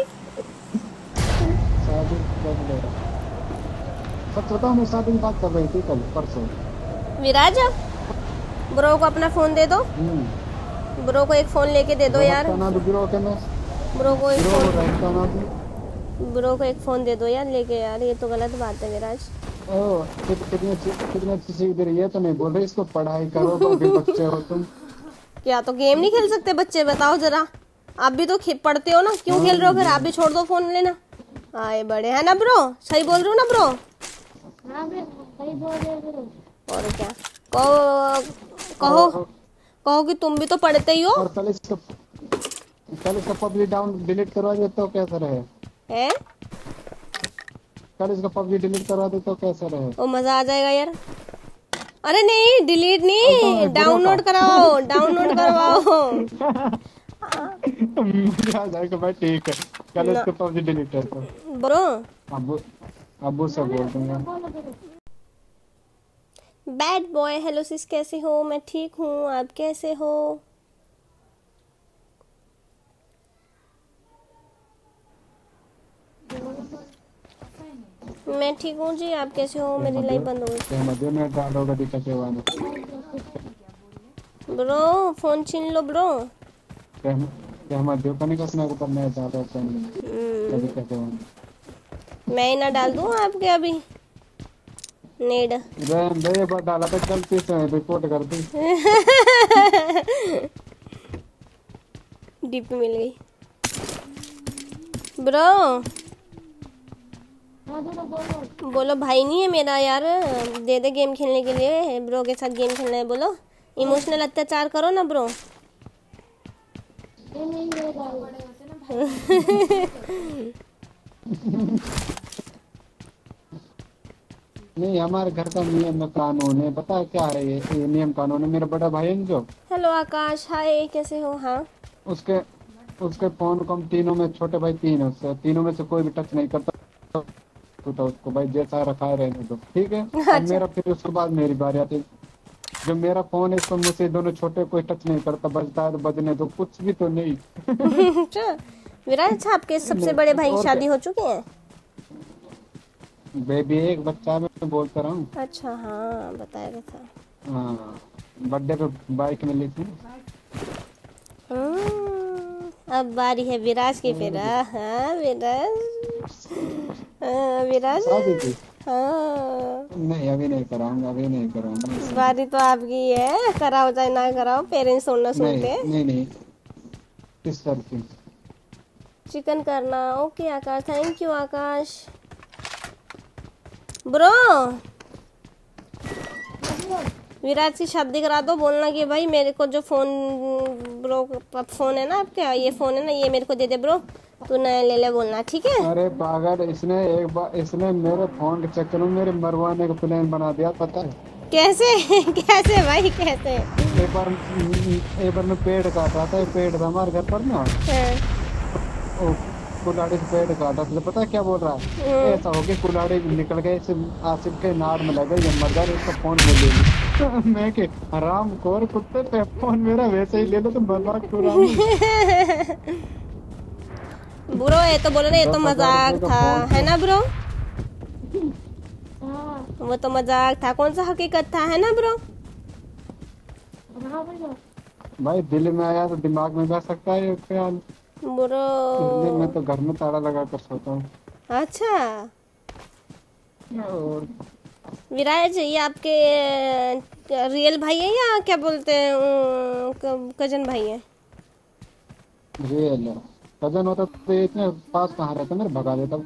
शादी कर ले सच बताऊं, मैं शादी की बात कर रही थी कल परसों। विराज ब्रो को अपना फोन दे दो, ब्रो को एक फोन लेके दे दो यार, ब्रो के में ब्रो को एक ब्रो फोन रहता ना भी ब्रो को एक फोन दे दो यार लेके यार, ये तो गलत बात है विराज। ओ कित, कितने कितने अच्छी सीख दे रही है, तो नहीं बोल रही इसको पढ़ाई करो तो भी बच्चे हो तुम। क्या तो गेम नहीं खेल सकते बच्चे? बताओ जरा, आप भी तो खे- पढ़ते हो ना, क्यों खेल रहे हो फिर? आप भी छोड़ दो फोन लेना। आए बड़े है ना ब्रो, सही बोल रहे हो ना ब्रो? और क्या कहो कहो कहो कि तुम भी तो पढ़ते ही हो। और कल इसका कल इसका पबजी डाउन डिलीट करवा दे तो कैसा रहे? हैं? कल इसका पबजी डिलीट करवा दे तो कैसा रहे? ओ मजा आ जाएगा यार। अरे नहीं डिलीट नहीं, डाउनलोड कराओ, डाउनलोड करवाओ। मजा आ जाएगा भाई, ठीक है कल इसका पबजी डिलीट कर दो ब्रो। अब अब से बोल दूंगा। बैड बॉय हेलो सिस, कैसे हो? मैं ठीक हूँ, आप कैसे हो? मैं ठीक हूँ जी, आप कैसे हो? मेरी लाइफ बंद हो गई। मजे में डालोगा दिक्कत के वाले ब्रो फोन छीन लो ब्रो। क्या मत दो कने कसना को पर मैं डालो कभी कहते हो मैं ही ना डाल दूँ आपके अभी नेड। रहन दे बस डाला तो गलती से रिपोर्ट कर दी। डीपी मिल गई ब्रो। बोलो भाई नहीं है मेरा यार, दे दे गेम खेलने के लिए, ब्रो के साथ गेम खेलना है। बोलो इमोशनल अत्याचार करो ना ब्रो। नहीं हमारे घर का नियम कानून है, पता है क्या है ये, ये नियम कानून है। मेरा बड़ा भाई है जो। हेलो आकाश, हाय कैसे हो? हाँ उसके उसके फोन को हम तीनों में, छोटे भाई तीन है उससे, तीनों में से कोई भी टच नहीं करता तो उसको भाई जैसा रखा है रहने दो, ठीक है। अच्छा। अब मेरा फिर उसके बाद मेरी बारी आती है। जो मेरा फोन है इसको मुझसे दोनों छोटे कोई टच नहीं करता, बजता है तो बजने दो, कुछ भी तो नहीं। अच्छा विराज, अच्छा आपके सबसे बड़े भाई की शादी हो चुकी है? बेबी एक बच्चा मैं बोलता रहा हूँ। अच्छा हाँ बताया था। हाँ बर्थडे पे बाइक मिली थी। अब बारी है विराज की फिर। हाँ विराज, हाँ, विराज हाँ। नहीं अभी नहीं कराऊंगा, अभी नहीं कराऊंगा। बारी तो आपकी है, कराओ चाहे ना कराओ, पेरेंट्स सुनना सुनते हैं। नहीं नहीं किस तरह की चिकन करना। Okay Akash, thank you Akash. Bro Viraj की शादी करा दो, बोलना कि भाई मेरे को जो फोन ब्रो फोन है ना आपके, ये फोन है ना ये मेरे को दे दे ब्रो, तू नया ले ले बोलना, ठीक है? अरे पागल, इसने एक बार इसने मेरे फोन के चक्कर में मेरे मरवाने का प्लान बना दिया, पता है कैसे? कैसे भाई कैसे? एक बार एक बार मैं पेड़ काटा था, पेड़ था हमारे घर पर ना, हाँ। कुल्हाड़ी से पेड़ काटा था, पता है क्या बोल रहा है? ऐसा हो गया कुल्हाड़ी निकल गए इसे आसिफ के नाड़ में लगे, ये मर गया, इसका फोन ले ले। मैं के हराम खोर कुत्ते पे फोन मेरा वैसे ही ले लो तो बर्बाद क्यों रहा हूं? ब्रो ये तो बोल रहे ये तो मजाक था, है ना ब्रो? वो तो मजाक था, कौन सा हकीकत था, है ना ब्रो? भाई दिल में आया तो दिमाग में जा सकता है ख्याल ब्रो। मैं तो घर में ताला लगा कर सोता हूँ। अच्छा और विराज, ये आपके रियल भाई है या क्या बोलते हैं कजन भाई है? रियल कजन होता तो ये इतने पास कहाँ रहता, मेरे भगा देता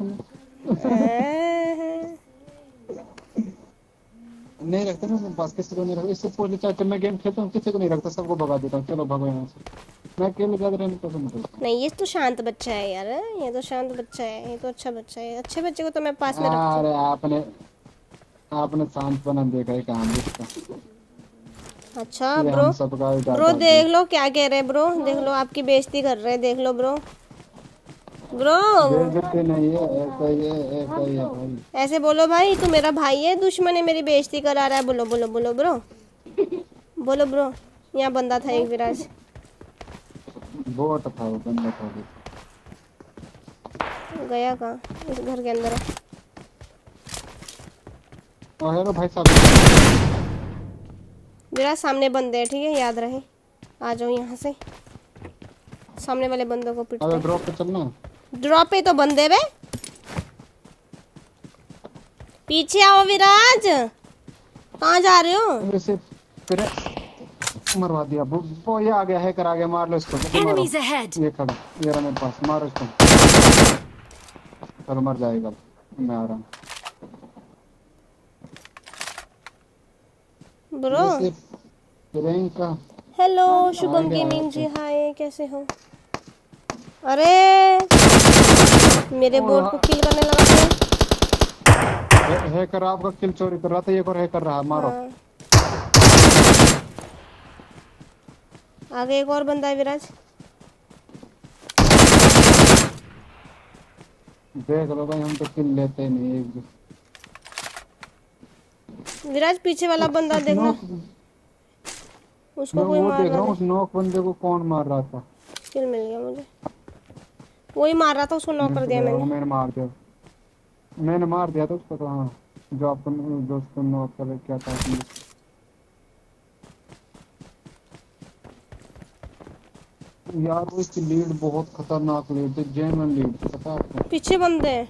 नहीं रखता ना पास, किसी को नहीं रखता। इससे पूरी चाहे मैं गेम खेलता हूँ किसी को नहीं रखता, सबको भगा देता हूँ, चलो भगो यहाँ से, मैं अकेले ज्यादा रहने पसंद करता। नहीं ये तो शांत बच्चा है यार, ये तो शांत बच्चा है, ये तो अच्छा बच्चा है, अच्छे बच्चे को तो मैं पास में रखती हूँ। अरे आपने आपने शांत बना देखा है कहाँ इसका। अच्छा ब्रो, ब्रो देख लो क्या कह रहे हैं ब्रो, देख लो आपकी बेइज्जती कर रहे हैं, देख लो ब्रो। ब्रो बेइज्जती नहीं है, ऐसा ही है, ऐसा ही है भाई। ऐसे बोलो भाई, तू मेरा भाई है, दुश्मन है, मेरी बेइज्जती करा रहा है। बोलो बोलो बोलो ब्रो, बोलो ब्रो। यहाँ बंदा था एक विराज, बहुत था वो बंदा था। गया कहाँ? इस घर के अंदर है। ओ हेलो भाई साहब, विराज सामने बंदे हैं, ठीक है, याद रहे। आ जाओ यहाँ से, सामने वाले बंदों को अरे पिटते। ड्रॉप पे चलना। ड्रॉप पे तो बंदे बे, पीछे आओ विराज, कहाँ जा रहे हो? मेरे से फिर मरवा दिया वो, वो ये आ गया, हैकर आ गया, मार लो इसको। मारो। Enemies ahead! ये खड़ा, ये रहा मेरे पास, मारो इसको। चलो मर जाएगा, मैं आ रहा हूँ। Bro Priyanka, hello Shubham gaming ji, hi, कैसे हो? अरे मेरे बोर्ड को किल करने लगा था। हैकर आपका किल चोरी कर रहा था, ये और हैकर रहा, मारो। हाँ। आगे एक और बंदा है विराज, देख लो भाई, हम तो किल लेते नहीं एक। विराज पीछे वाला बंदा देखना, उसको मैं कोई वो मार देख रहा रहा हूँ, है। उस नॉक बंदे को कौन मार रहा था? किल मिल गया मुझे, वही मार रहा था, उसको नॉक कर दिया वो मैंने। मैंने मार दिया, मैंने मार दिया था उसको तो। हाँ, जो आपको जो उसको नॉक कर क्या था आपने? यार वो इसकी लीड बहुत खतरनाक लीड थी, जेन्युइन लीड, पता है आपको? पीछे बंदे हैं।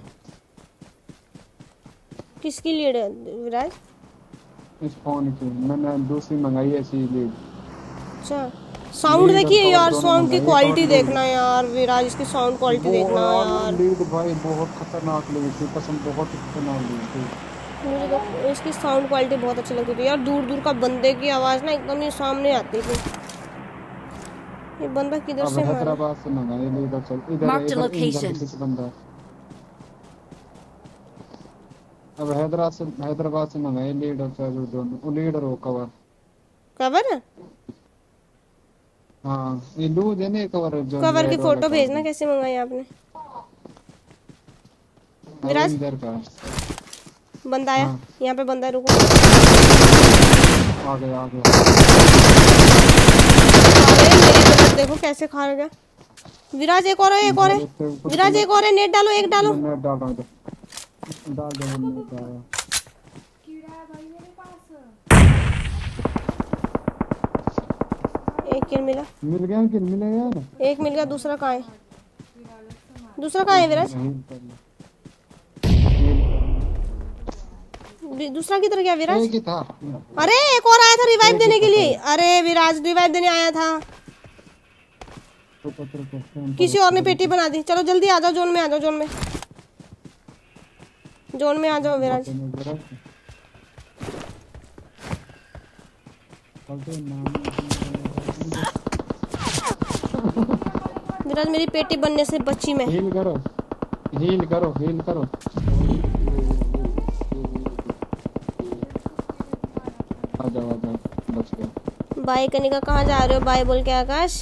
किसकी लीड है विराज? इस फोन की मैंने दूसरी मंगाई है ऐसी लीड। अच्छा, साउंड लीड देखिए और यार, दोनों साउंड की मंगाई, क्वालिटी एक और देखना यार विराज, इसकी साउंड क्वालिटी देखना यार। लीड भाई बहुत खतरनाक लीड थी, कसम बहुत ही खतरनाक लीड थी। मुझे तो इसकी साउंड क्वालिटी बहुत अच्छी लगती थी यार, दूर दूर का बंदे की आवाज़ ना एकदम ही सामने आती थी। ये बंदा किधर अब से मारा? हैदराबाद से मंगाई लीड, और चल इधर Mark the इधर location. इधर किसी बंदा। अब हैदराबाद से हैदराबाद से मंगाई लीड और चार्जर दोनों, वो लीड और वो कवर। कवर है? हाँ ये लूज है ना कवर जो कवर की red वाला फोटो cover। भेजना, कैसे मंगाई आपने? हाँ, विराज? इधर का बंदा आया, हाँ। यहाँ पे बंदा है, रुको। आ गया आ गया। अरे मेरी बुलेट देखो कैसे खा गया। विराज एक और है, एक और है विराज, एक और है, नेट डालो, एक डालो। मैं डाल रहा हूँ, डाल दो, मैंने डाला। कीड़ा है भाई मेरे पास। एक किल मिला, मिल गया कि मिलेगा ना? एक मिल गया, दूसरा कहाँ है? दूसरा कहाँ है विराज? नहीं कर लो। दू- दूसरा किधर गया विराज? एक ही था। अरे एक और आया था रिवाइव देने के लिए। अरे विराज रिवाइव देने आया था, रुको, रुको, रुको। किसी और ने पेटी बना दी। चलो जल्दी आ जाओ, जोन में आ जाओ, जोन में जोन में आ जाओ विराज। विराज मेरी पेटी बनने से बची मैं। हील करो, हील करो, हील करो। आ जाओ आ जाओ, बच गया। बाय कनिका, कहाँ जा रहे हो? बाय बोल के आकाश।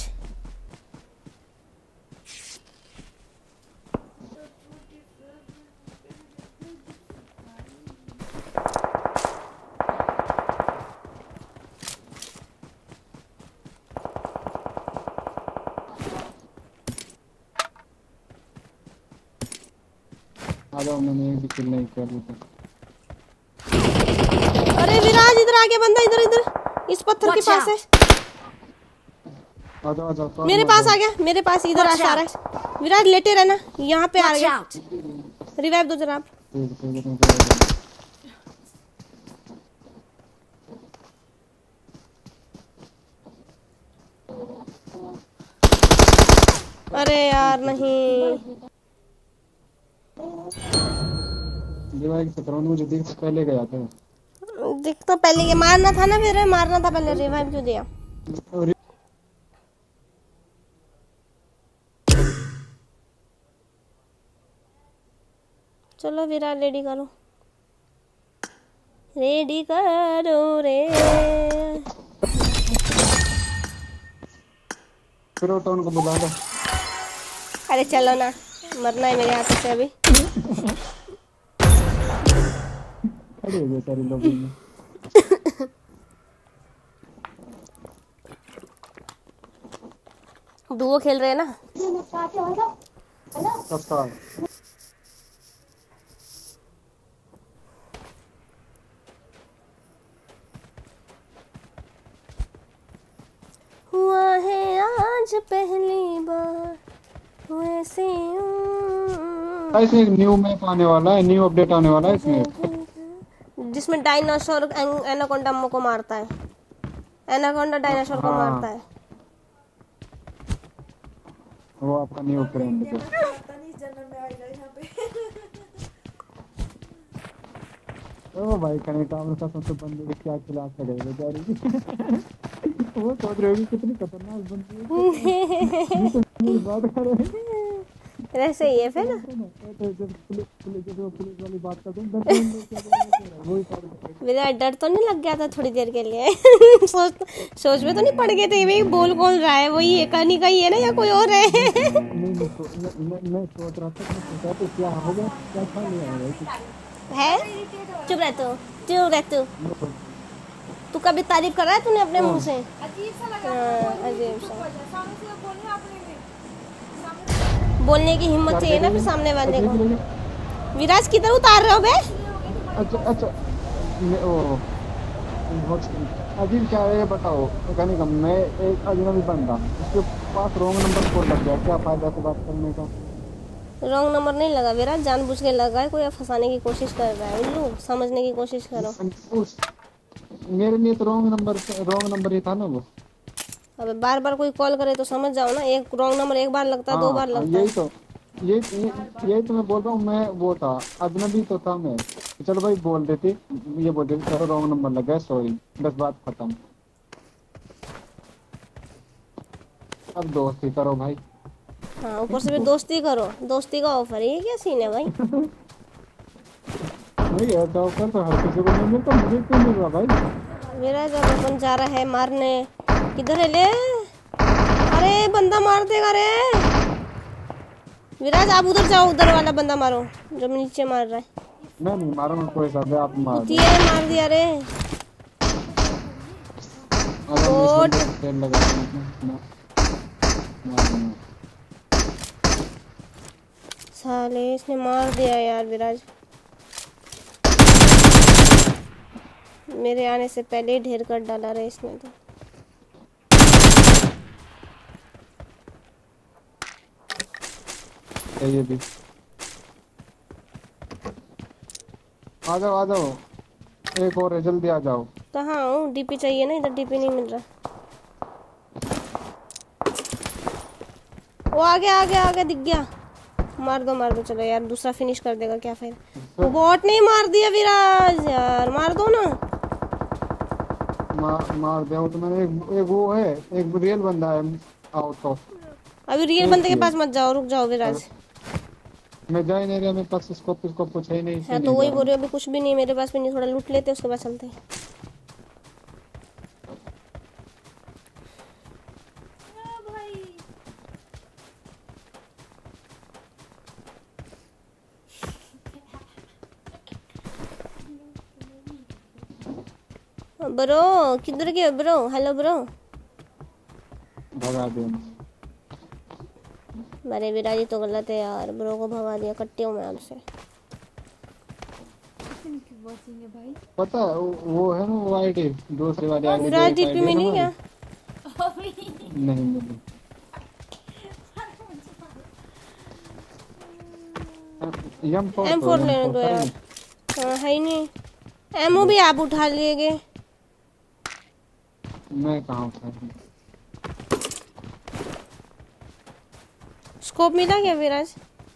आ जाओ, मैंने एक भी किल नहीं किया अभी तक। अरे विराज इधर आ गया बंदा, इधर इधर इस पत्थर के Watch पास है। आ जाओ आ जाओ, तो मेरे पास आ गया, मेरे पास इधर आ Watch रहा है। विराज लेटे रहना, यहाँ पे आ Watch गया। out! रिवाइव दो जरा आप। ठीक ठीक ठीक ठीक। अरे यार नहीं, दिवाली से करो, मुझे देख से पहले गया था। देख तो पहले ये मारना था ना, फिर मारना था पहले, रिवाइव क्यों दिया? और चलो विराट रेडी करो, रेडी करो रे। फिर तो उनको बुला लो। अरे चलो ना, मरना है मेरे हाथ से अभी। अरे ये सारे लोग हैं। डुओ खेल रहे हैं ना। अच्छा हुआ है आज पहली बार वैसे यूं। इसमें एक न्यू मैप आने वाला है, न्यू अपडेट आने वाला है इसमें, जिसमें डायनासोर एनाकोंडा को मारता है। एनाकोंडा डायनासोर को हाँ। मारता है। वो आपका न्यू फ्रेंड है। ओ भाई कने काम का सबसे बंदे को क्या खिला सकेगा बेचारी। वो सोच रहे होगी कितनी खतरनाक बंदी है। ये बात कर रहे हैं। ऐसे ही है फिर। तो जब पुलिस पुलिस जो पुलिस वाली बात करते हैं डर वही मेरा डर तो नहीं लग गया था थोड़ी देर के लिए। सोच सोच में तो नहीं पड़ गए थे भाई बोल कौन रहा है, वही एकानी का ही है ना या कोई और है। नहीं मैं सोच रहा था मैं सोचा तो क्या हो गया क्या खा लिया है। चुप रह तू चुप रह तू तू कभी तारीफ कर रहा है तूने अपने मुंह से। अजीब सा लगा। अजीब सा सामने से बोलने आपने भी बोलने की हिम्मत चाहिए ना फिर सामने वाले को। विराज किधर उतार रहे हो बे। अच्छा अच्छा ओ अजीब क्या है ये बताओ। कहने का मैं एक अजनबी बंदा उसके पास रॉन्ग नंबर कॉल लग गया, क्या फायदा से बात करने का। रॉन्ग नंबर नहीं लगा विराज, जानबूझ के लगा है, कोई फंसाने की कोशिश कर रहा है। उल्लू समझने की कोशिश करो। उस मेरे लिए तो रॉन्ग नंबर रॉन्ग नंबर ही था ना वो। अबे बार बार कोई कॉल करे तो समझ जाओ ना। एक रॉन्ग नंबर एक बार लगता है दो बार लगता यही है। तो ये यही तो मैं बोल रहा हूँ। मैं वो था अजनबी तो था मैं, चलो भाई बोल देती ये बोल देती चलो रॉन्ग नंबर लग गया सॉरी, बस बात खत्म। अब दोस्ती करो भाई। हाँ ऊपर से भी दोस्ती करो। दोस्ती का ऑफर है, ये क्या सीन है भाई। नहीं ऐसा ऑफर तो हर किसी को नहीं मिलता, मुझे क्यों मिल रहा भाई। विराज अब अपन जा रहा है मारने। किधर है ले। अरे बंदा मार देगा रे। विराज आप उधर जाओ, उधर वाला बंदा मारो जो नीचे मार रहा है। मैं नहीं मारा, मैं कोई साहब आप मार दो। ये मार दिया रे। कोट तेल लगा साले इसने मार दिया यार विराज। मेरे आने से पहले ही ढेर कर डाला रे इसने तो। ये भी आ जाओ आ जाओ, एक और है जल्दी आ जाओ। कहाँ हूँ। डीपी चाहिए ना, इधर डीपी नहीं मिल रहा। वो आगे आगे आगे दिख गया। मार दो मार दो चलो यार, दूसरा फिनिश कर देगा क्या फायदा। बॉट नहीं मार दिया विराज यार, मार दो ना। मार मार दिया तो मैंने। एक, एक वो है एक रियल बंदा है आउट ऑफ। अभी रियल बंदे के पास मत जाओ, रुक जाओ विराज। मैं जा ही नहीं रहा, मेरे पास स्कोप स्कोप कुछ है नहीं। है तो वही बोल रही हूँ, अभी कुछ भी नहीं मेरे पास भी नहीं। थोड़ा लूट लेते उसके बाद चलते हैं। ब्रो किधर गए ब्रो। Hello bro. भगा दिया। मेरे विराजी तो गलत है यार, ब्रो को भगा दिया। कट्टी हूँ मैं आपसे। पता है वो, वो है ना वो आईडी दूसरी वाली आईडी। विराज डीपी में नहीं क्या। नहीं नहीं एम फोर एम फोर लेने दो यार। हाँ है ही नहीं। एमओ भी आप उठा लिएगे। मैं कहाँ उठा। स्कोप मिला क्या विराज।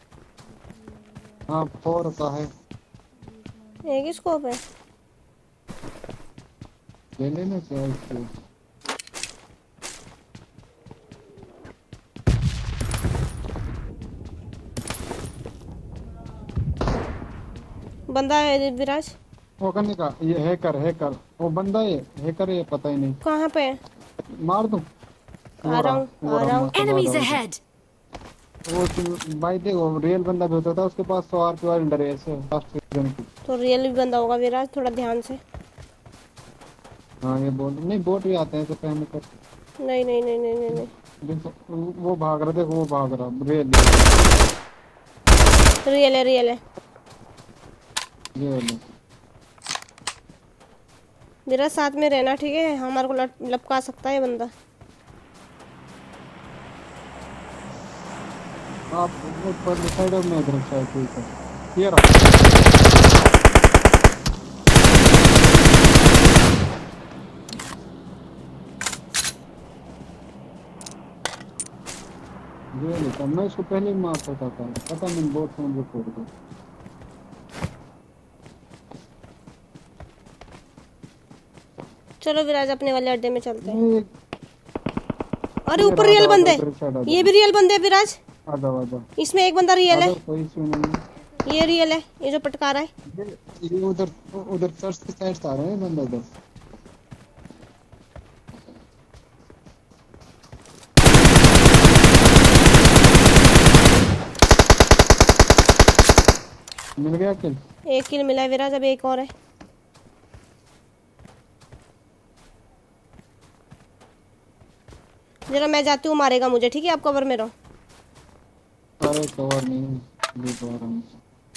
हाँ फोर का है। एक ही स्कोप है। ले लेना क्या इसको। बंदा है विराज। वो करने का ये हैकर हैकर वो बंदा है हैकर है पता ही नहीं कहाँ पे। मार दूं। आ रहा हूँ आ रहा हूँ। Enemies ahead! वो तुम- भाई देखो रियल बंदा भी होता था उसके पास सौ आर पी वाली ड्रेस है फास्ट सीजन की। तो रियल भी बंदा होगा विराज, थोड़ा ध्यान से। हाँ ये बोट नहीं, बोट भी आते हैं तो पहले कर। नहीं नहीं नहीं नहीं नहीं, नहीं। देखो वो भाग रहा, देखो वो भाग रहा रियल रियल है रियल है। ये वाला। विराज साथ में रहना ठीक है, हमारे को लट- लपका सकता है बंदा। आप ऊपर साइड में इधर साइड ठीक है ये रहा। ये लेता मैं इसको पहले ही मार सकता था, पता नहीं बोट फोन जो छोड़ दो। चलो विराज अपने वाले अड्डे में चलते हैं। ये अरे ऊपर रियल बंदे, ये भी रियल बंदे है विराज। आ जाओ आ जाओ। इसमें एक बंदा रियल है, कोई इशू नहीं। ये रियल है, ये जो पटका रहा है। ये ये उधर उधर चर्च के साइड से आ रहे हैं बंदा इधर। मिल गया किल? एक किल मिला है विराज, अब एक और है। जरा मैं जाती हूँ, मारेगा मुझे, ठीक है आप कवर में रहो। अरे कवर नहीं ये तो आ रहा हूं।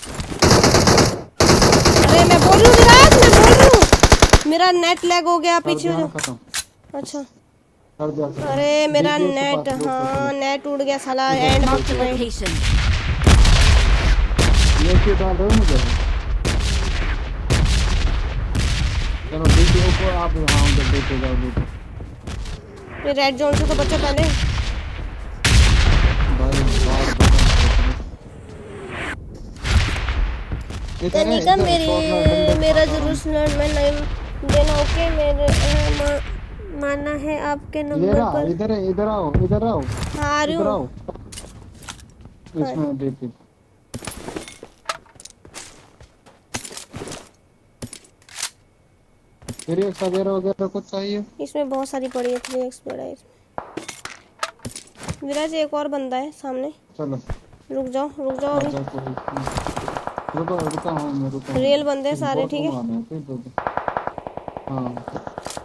अरे मैं बोल रही हूँ विराज, मैं बोल रही हूँ, मेरा नेट लैग हो गया पीछे कर जो। दिया खत्म अच्छा कर दिया खत्म। अरे मेरा देखिए इसके नेट, पास दो हाँ सेकंड। नेट उड़ गया साला, एंड Marked a में। location. ये क्यों डाल रहे हो मुझे? चलो देखिए ऊपर आप, हाँ उधर देखो जाओ देखो। ये रेड जोन से तो बच्चों पहले। भाई बार बटन इधर है, तनिका इधर मेरी कॉर्नर बंदर मेरा पास जरूर सुनर मैं नहीं देना। ओके मेरे अ, मा, माना है आपके ये नंबर रहा, पर। इधर है, इधर आओ इधर आओ हाँ आ रही इधर हूँ। आओ। इसमें देखिए फिर एक वगैरह वगैरह कुछ चाहिए। इसमें बहुत सारी पड़ी है, थ्री एक्स बड़ा है इसमें। विराज एक और बंदा है सामने, चलो रुक जाओ रुक जाओ अभी। अच्छा, कोई नहीं। रुको रुका हूँ मैं रुका हूँ। रियल बंदे हैं सारे, बहुत ठीक है। घुमाने हैं, फिर दो दो। हाँ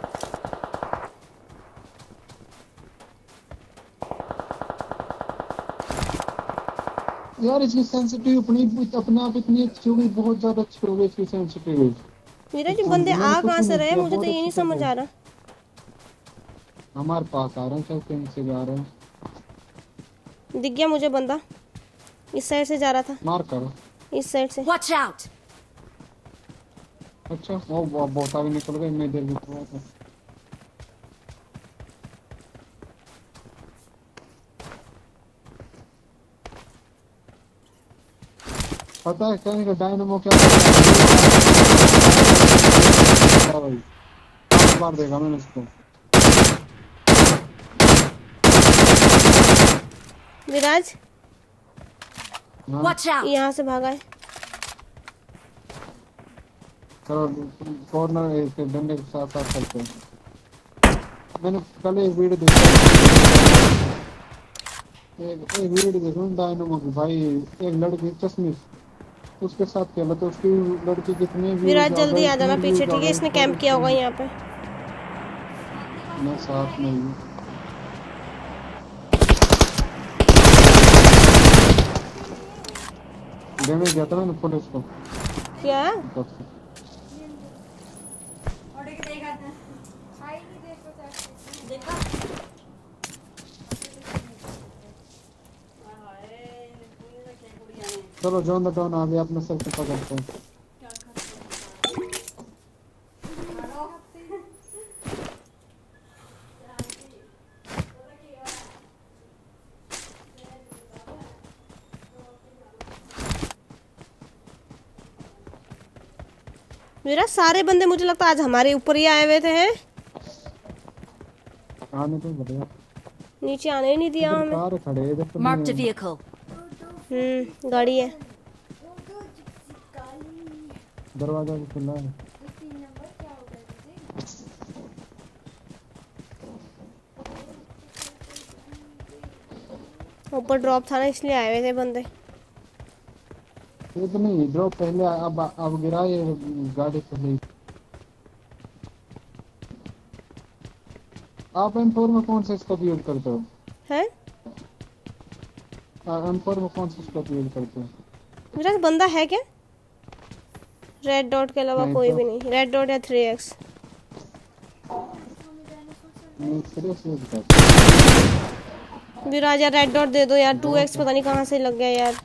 यार इसकी सेंसिटिव अपनी अपने आप इतनी अच्छी हो गई, बहुत ज्यादा अच्छी हो गई इसकी सेंसिटिव। विराज ये बंदे आ कहाँ से रहे, मुझे तो ये नहीं समझ आ रहा। हमारे पास आ रहे हैं, सब कहीं से जा रहे हैं। दिख गया मुझे बंदा, इस साइड से जा रहा था, मार करो। इस साइड से। Watch out! अच्छा वो वो बहुत आगे निकल गए, मैं इधर भी थोड़ा था। पता है कहीं का डायनामो क्या भाई, पांच बार देखा मैंने इसको। विराज हाँ, Watch out! यहाँ से भागा है। चलो कॉर्नर एक डंडे के साथ साथ चलते हैं। मैंने कल एक वीडियो देखा, एक एक वीडियो देखा डायनामो की भाई, एक लड़की चश्मे उसके साथ खेला तो उसकी लड़की कितने views विराज आ जल्दी गए, आ जाना इतने पीछे, views आ ठीक है। गए, इसने कैंप किया होगा यहाँ पे। मैं साथ में हूँ। डैमेज दिया था मैंने पुलिस को। क्या और एक देखा था आई नहीं देखो चाहे देखा। चलो जॉन द डॉन आ गया, अपने सर से पकड़ते हैं। मेरा सारे बंदे मुझे लगता है आज हमारे ऊपर ही आए हुए थे हैं? आने तो बढ़िया। नीचे आने ही नहीं दिया इधर हमें। कार खड़े हैं, इधर तो Marked a नहीं है। vehicle. हम्म गाड़ी है। दरवाजा भी खुला है। ऊपर ड्रॉप था ना इसलिए आए हुए थे बंदे। ये तो नहीं ड्रॉप पहले अब अब गिरा ये गाड़ी पहले। आप एम फोर में कौन सा स्कोप यूज करते हो? हैं? एम फोर में कौन सा स्कोप यूज करते हो? मेरा बंदा है क्या? रेड डॉट के अलावा कोई तो। भी नहीं। रेड डॉट या थ्री एक्स। नहीं सीरियस यूज करते। विराज यार रेड डॉट दे दो यार। टू एक्स पता नहीं कहाँ से लग गया यार।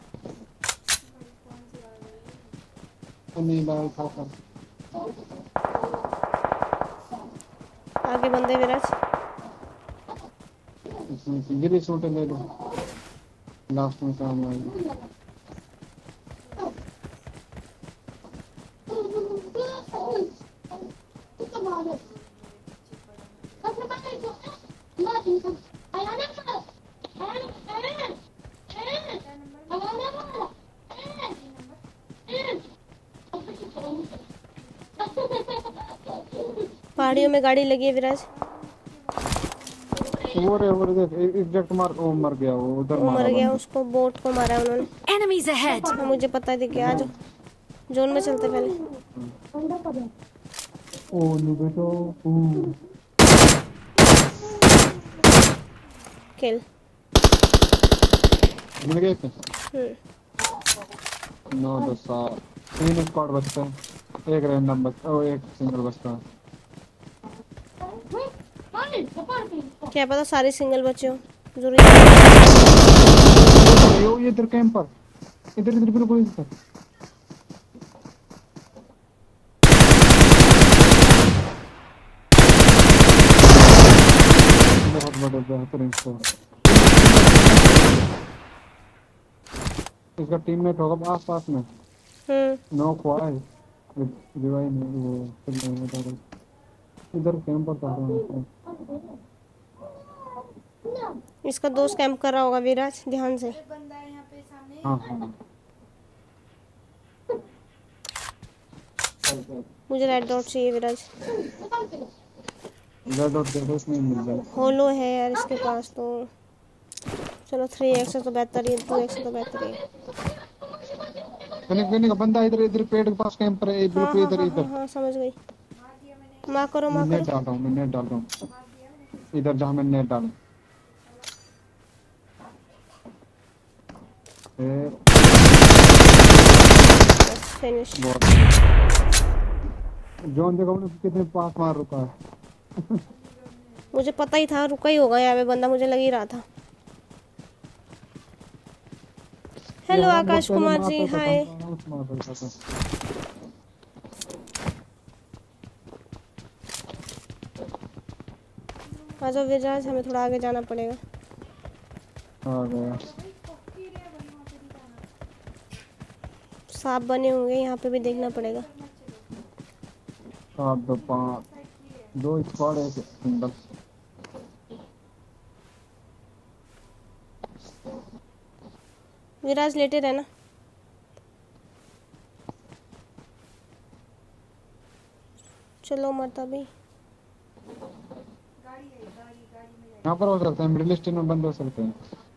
नहीं डाल था था। आगे बंदे विराज। इसमें गिरी शूट ले लो लास्ट में काम आएगी। पहाड़ियों में गाड़ी लगी है विराज। वो रे वो रे देख एग्जैक्ट मार वो मर गया वो उधर वो मारा मर गया। बंदा। उसको बोट को मारा उन्होंने। Enemies ahead! हाँ, मुझे पता है। देखिए आज जोन में चलते पहले। ओ नु बेटो ओ किल। मिल गए थे हम्म। नौ दस सात तीन स्क्वाड बचते हैं एक रैंडम बचता ओ एक सिंगल बचता है। क्या पता सारे सिंगल बचे हो। जरूरी यो ये इधर कैंपर इधर इधर बिल्कुल इधर। बहुत बड़ा बेहतरीन स्कोर। इसका टीममेट होगा आस पास में। हम्म। नॉक हुआ है रिवाइव नहीं वो फिर नहीं बता रहा इधर कैंपर कर रहा हूं। इसका दोस्त कैंप कर रहा होगा विराज ध्यान से। बंदा है यहाँ पे सामने। हां हां मुझे रेड डॉट चाहिए विराज। रेड डॉट देखो इसमें मिल जाए। होलो है यार इसके पास तो। चलो थ्री एक्स तो बेहतर ही। टू एक्स तो बेहतर ही। कनेक्ट करने का बंदा इधर इधर पेड़ के पास कैंपर है हाँ बिल्कुल हाँ इधर हाँ इधर। हाँ हाँ समझ गई। मार करो मार नेट करो। डाल रहा हूँ मैं नेट डाल रहा हूँ इधर जहाँ मैं नेट डालूं। फिनिश। जॉन देखो ने कितने पास मार रुका है। मुझे पता ही था रुका ही होगा यहाँ पे बंदा। मुझे लग ही रहा था। हेलो यहाँ आकाश बहुत कुमार पहले जी मारता था, हाय। बहुत मारता था। आ जाओ विराज हमें थोड़ा आगे जाना पड़ेगा। आ गया सांप बने होंगे यहाँ पे भी देखना पड़ेगा। सात दो पाँच दो स्क्वाड एक सिंगल। विराज लेटे रहना। चलो मरता भी। यहाँ पर हो सकता है मिडिल ईस्ट में बंद हो सकते हैं।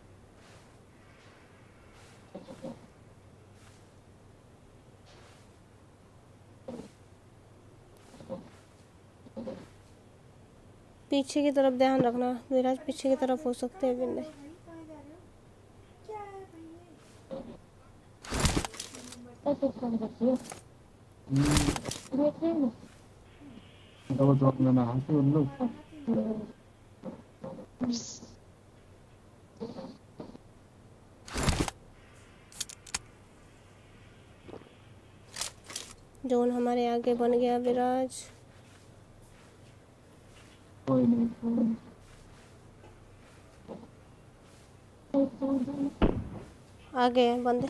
पीछे की तरफ ध्यान रखना विराज। पीछे की तरफ हो सकते हैं बंदे। दो दो में ना हंसी उल्लू। जोन हमारे आगे बन गया विराज। कोई नहीं कोई नहीं। आगे हैं बंदे।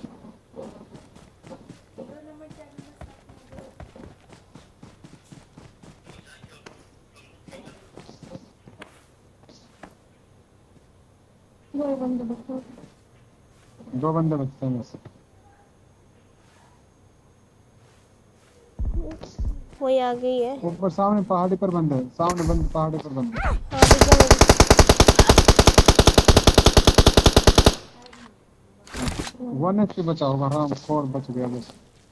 दो बंदे बचते हैं वैसे। वही आगे ही है। ऊपर सामने पहाड़ी पर बंदे हैं। सामने बंद पहाड़ी पर बंदे हैं। हाँ दिख गया मुझे। वन एच बचा होगा। हाँ फोर बच गया बस।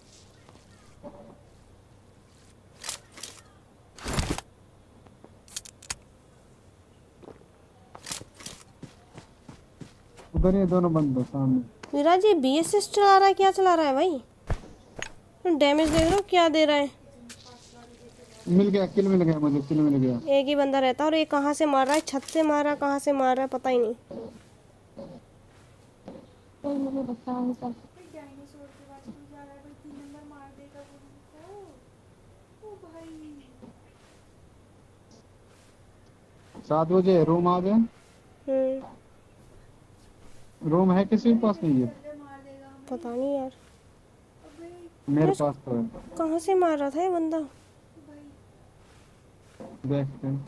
उधर ये दोनों बंद है सामने। विराज ये बी एस एस चला रहा है, क्या चला रहा है भाई? डैमेज देख रहे हो क्या दे रहा है? मिल गया, किल मिल गया मुझे, किल मिल गया। एक ही बंदा रहता है और ये कहाँ से मार रहा है, छत से मार रहा है, कहाँ से मार रहा है पता ही नहीं। सात बजे रूम आ गए। हम्म रूम है किसी के पास? नहीं है, पता नहीं यार मेरे पास तो है। कहाँ से मार रहा था ये बंदा। देखते हैं।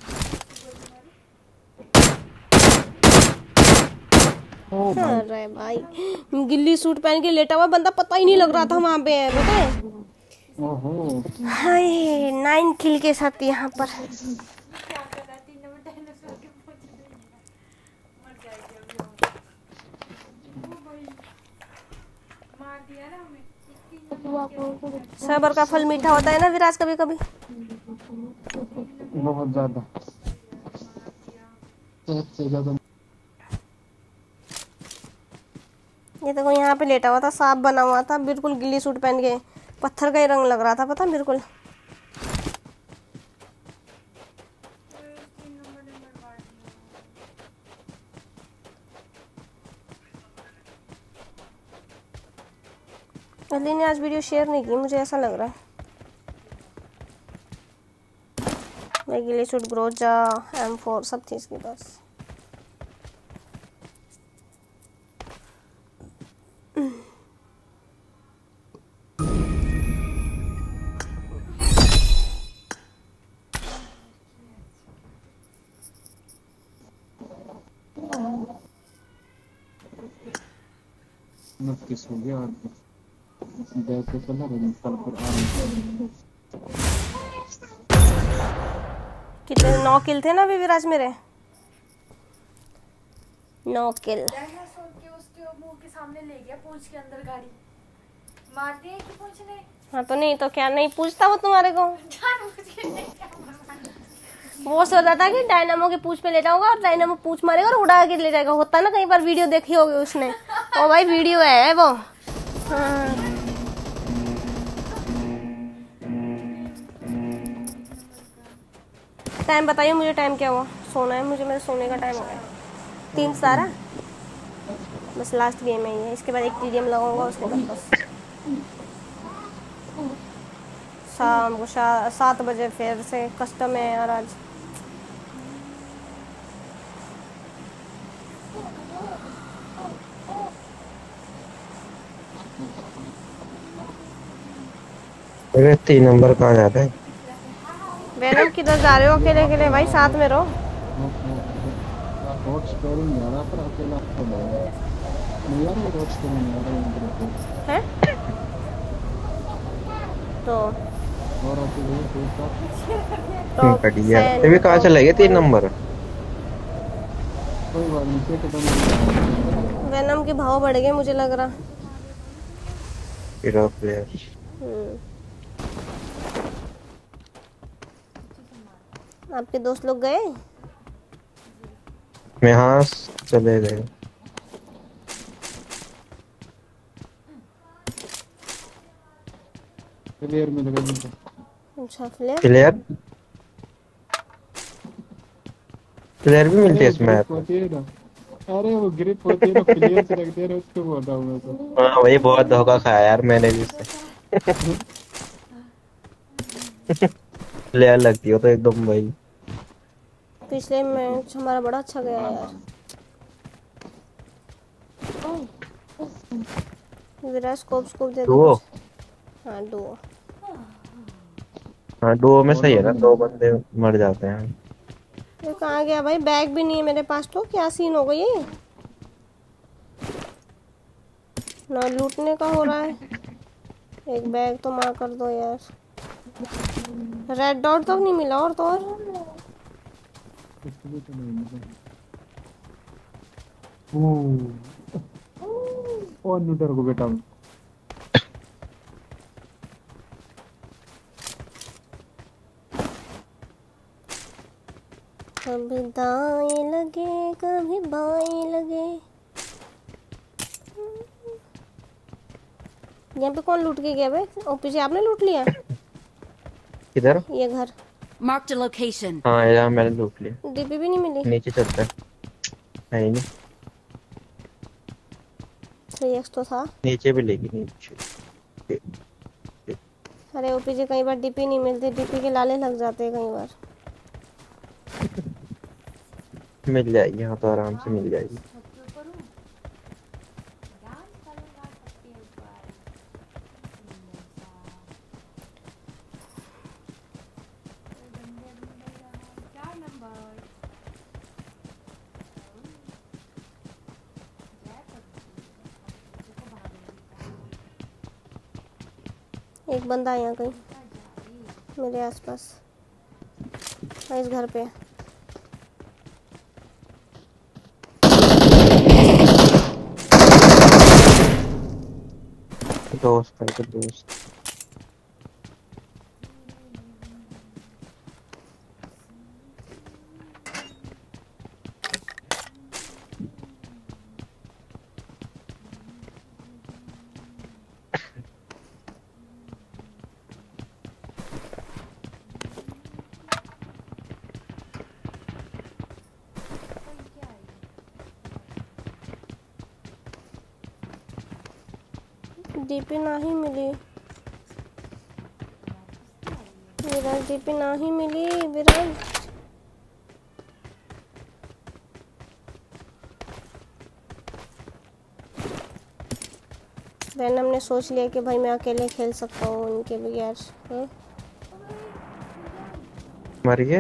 ओ भाई, अरे भाई गिल्ली सूट पहन के लेटा हुआ बंदा, पता ही नहीं लग रहा था वहाँ पे है, पता है। ओहो हाय नाइन किल के साथ यहाँ पर। सबर का फल मीठा होता है ना विराज, कभी कभी। बहुत ज्यादा से ज्यादा। ये तो यहाँ पे लेटा हुआ था, सांप बना हुआ था, बिल्कुल गिल्ली सूट पहन के, पत्थर का ही रंग लग रहा था, पता बिल्कुल। अली ने आज वीडियो शेयर नहीं की, मुझे ऐसा लग रहा है। मैं गिल्ली सूट, ग्रोजा, एम फोर सब थी इसके पास। किस हो गया बैठे चला रहे कल पर आ। कितने नौ किल थे ना अभी विराज मेरे, नौ किल। के उसके मुंह के सामने ले गया, पूंछ के अंदर गाड़ी मार दी है कि पूंछ ने। हाँ तो नहीं तो क्या, नहीं पूछता वो तुम्हारे को। वो सोच रहा था कि डायनामो के पूंछ पे लेटा होगा और डायनामो पूंछ मारेगा और उड़ा के ले जाएगा। होता ना कई बार, वीडियो देखी होगी उसने। ओ भाई वीडियो है वो। हाँ। टाइम बताइए मुझे, टाइम क्या हुआ? सोना है मुझे, मेरे सोने का टाइम हो गया। तीन सारा बस लास्ट गेम है ये, इसके बाद एक टीडीएम लगाऊंगा, उसके बाद बस शाम को सात बजे फिर से कस्टम है यार आज। अरे तीन नंबर कहाँ जाते हैं? वेनम किधर जा रहे हो अकेले अकेले? भाई साथ में रहो। रोड स्टोरी नहीं आ रहा पर अकेला तो नहीं यार, ये रोड स्टोरी नहीं आ रहा हैं तो और अकेले तो बढ़िया। ये भी कहाँ चले गए तीन नंबर? कोई बात नहीं, से तो बंद। वेनम के भाव बढ़ गए मुझे लग रहा। Hero player. हम्म। आपके दोस्त लोग गए? मैं हाँ चले गए। क्लियर मिल गया मुझे। अच्छा फ्लेयर प्लेयर प्लेयर भी मिलते हैं इसमें। अरे वो ग्रिप होती है ना, प्लेयर से रख दे रहे उसको बोल रहा हूँ मैं तो। हाँ वही बहुत धोखा खाया यार मैंने भी इससे। प्लेयर लगती हो तो एकदम भाई। पिछले मैच हमारा बड़ा अच्छा गया यार। विराज स्कोप स्कोप दे दो। डुओ? हाँ डुओ। हाँ डुओ में सही है ना, दो बंदे मर जाते हैं। ये कहाँ गया भाई? बैग भी नहीं है मेरे पास, तो क्या सीन हो गई ये? ना लूटने का हो रहा है। एक बैग तो मार कर दो यार। रेड डॉट तक नहीं मिला और तो और। ओ नूडर को बेटा कभी दाएं लगे कभी बाएं लगे। यहाँ पे कौन लूट के गया बे? ओ पीछे आपने लूट लिया? किधर? ये घर। Marked a location. हाँ यार मैंने लूट लिया। डीपी भी नहीं मिली? नीचे चलते हैं। है ही नहीं। थ्री एक्स तो था। नीचे भी लेगी नीचे। अरे ओपीजी कई बार डीपी नहीं मिलती, डीपी के लाले लग जाते हैं कई बार। मिल जाएगी, यहाँ तो आराम से मिल जाएगी। एक बंदा है यहाँ कहीं मेरे आसपास, इस घर पे। दोस्त है तो दोस्त। डीपी ना ही मिली विराज, डीपी ना ही मिली विराज। रैंडम ने सोच लिया कि भाई मैं अकेले खेल सकता हूँ उनके बगैर। हाँ? मर गए?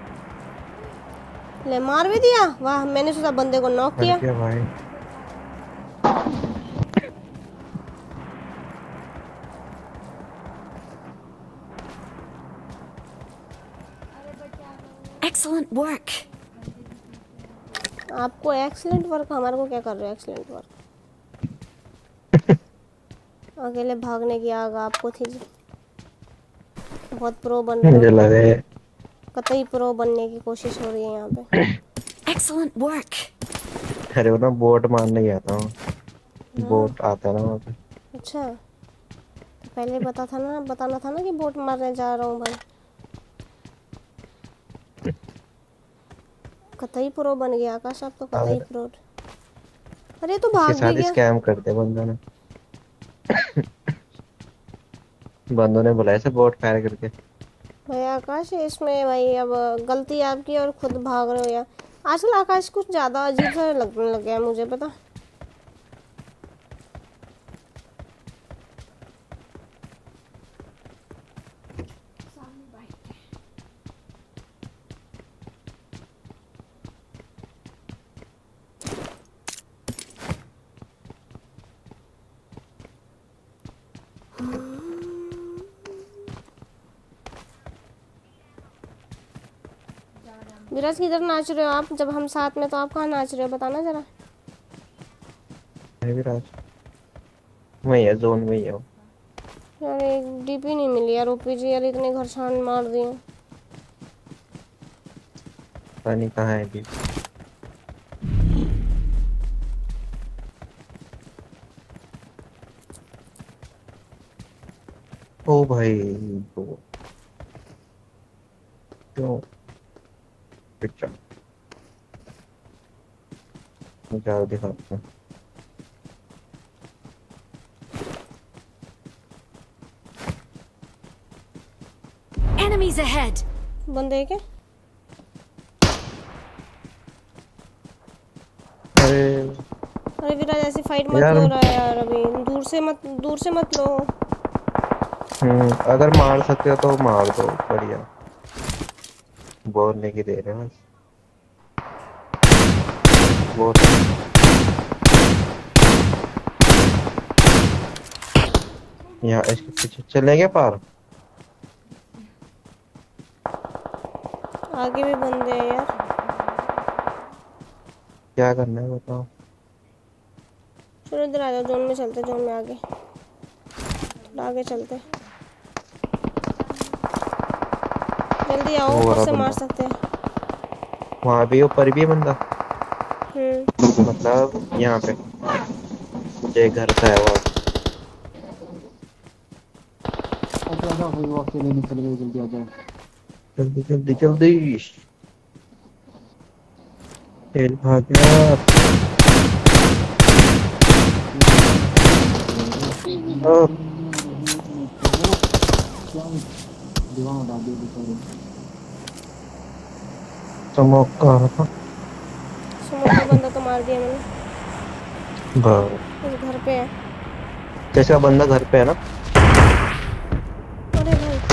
ले मार भी दिया, वाह। मैंने सोचा बंदे को नॉक किया। मर गया भाई। Excellent work. आपको एक्सीलेंट वर्क, हमारे को क्या कर रहे हो एक्सीलेंट वर्क? अकेले भागने की आग आपको थी जी। बहुत प्रो बन रहे मुझे हो। लगे कतई प्रो बनने की कोशिश हो रही है यहाँ पे। Excellent work. अरे वो ना बोट मारने गया था, बोट आता है ना वहाँ पे। अच्छा तो पहले बता था ना, बताना था ना कि बोट मारने जा रहा हूँ भाई। कतई प्रो बन गया आकाश, आप तो कतई प्रो। अरे तो भाग भी गया। स्कैम करते बंदों ने। बंदों ने बुलाया से बोट फायर करके। भाई आकाश इसमें भाई अब गलती आपकी और खुद भाग रहे हो यार। आजकल आकाश कुछ ज्यादा अजीब सा लगने लग गया है मुझे, पता। विराज किधर नाच रहे हो आप? जब हम साथ में तो आप कहाँ नाच रहे हो, बताना जरा। विराज वही है, जोन में ही है। यार एक डीपी नहीं मिली यार, ओपीजी यार इतने घर छान मार दिए। पता नहीं कहाँ है अभी। ओ भाई तो क्यों पिक्चर मुझे दिखाता हूँ। Enemies ahead. बंदे के अरे अरे विराज ऐसी फाइट मत यार लो रहा है यार, अभी दूर से मत, दूर से मत लो। हम्म अगर मार सकते हो तो मार दो, बढ़िया। बोलने की देर है बस। बहुत यहाँ इसके पीछे चलेंगे पार। आगे भी बंदे हैं यार। क्या करना है बताओ। चलो इधर आ जाओ, जोन में चलते, जोन में आगे आगे चलते, जल्दी आओ, ऊपर से मार सकते हैं। वहाँ भी ऊपर भी है बंदा, हम्म मतलब यहाँ पे मुझे घर का है वो। अच्छा भाई वो अकेले निकल गए, जल्दी आ जाओ। जल्दी जल्दी जल्दी तेल भाग गया। ओ दीवार डाल दिया बेचारे। स्मोक का था, स्मोक का बंदा तो मार दिया मैंने, घर उस घर पे है। जैसे बंदा घर पे है ना। अरे भाई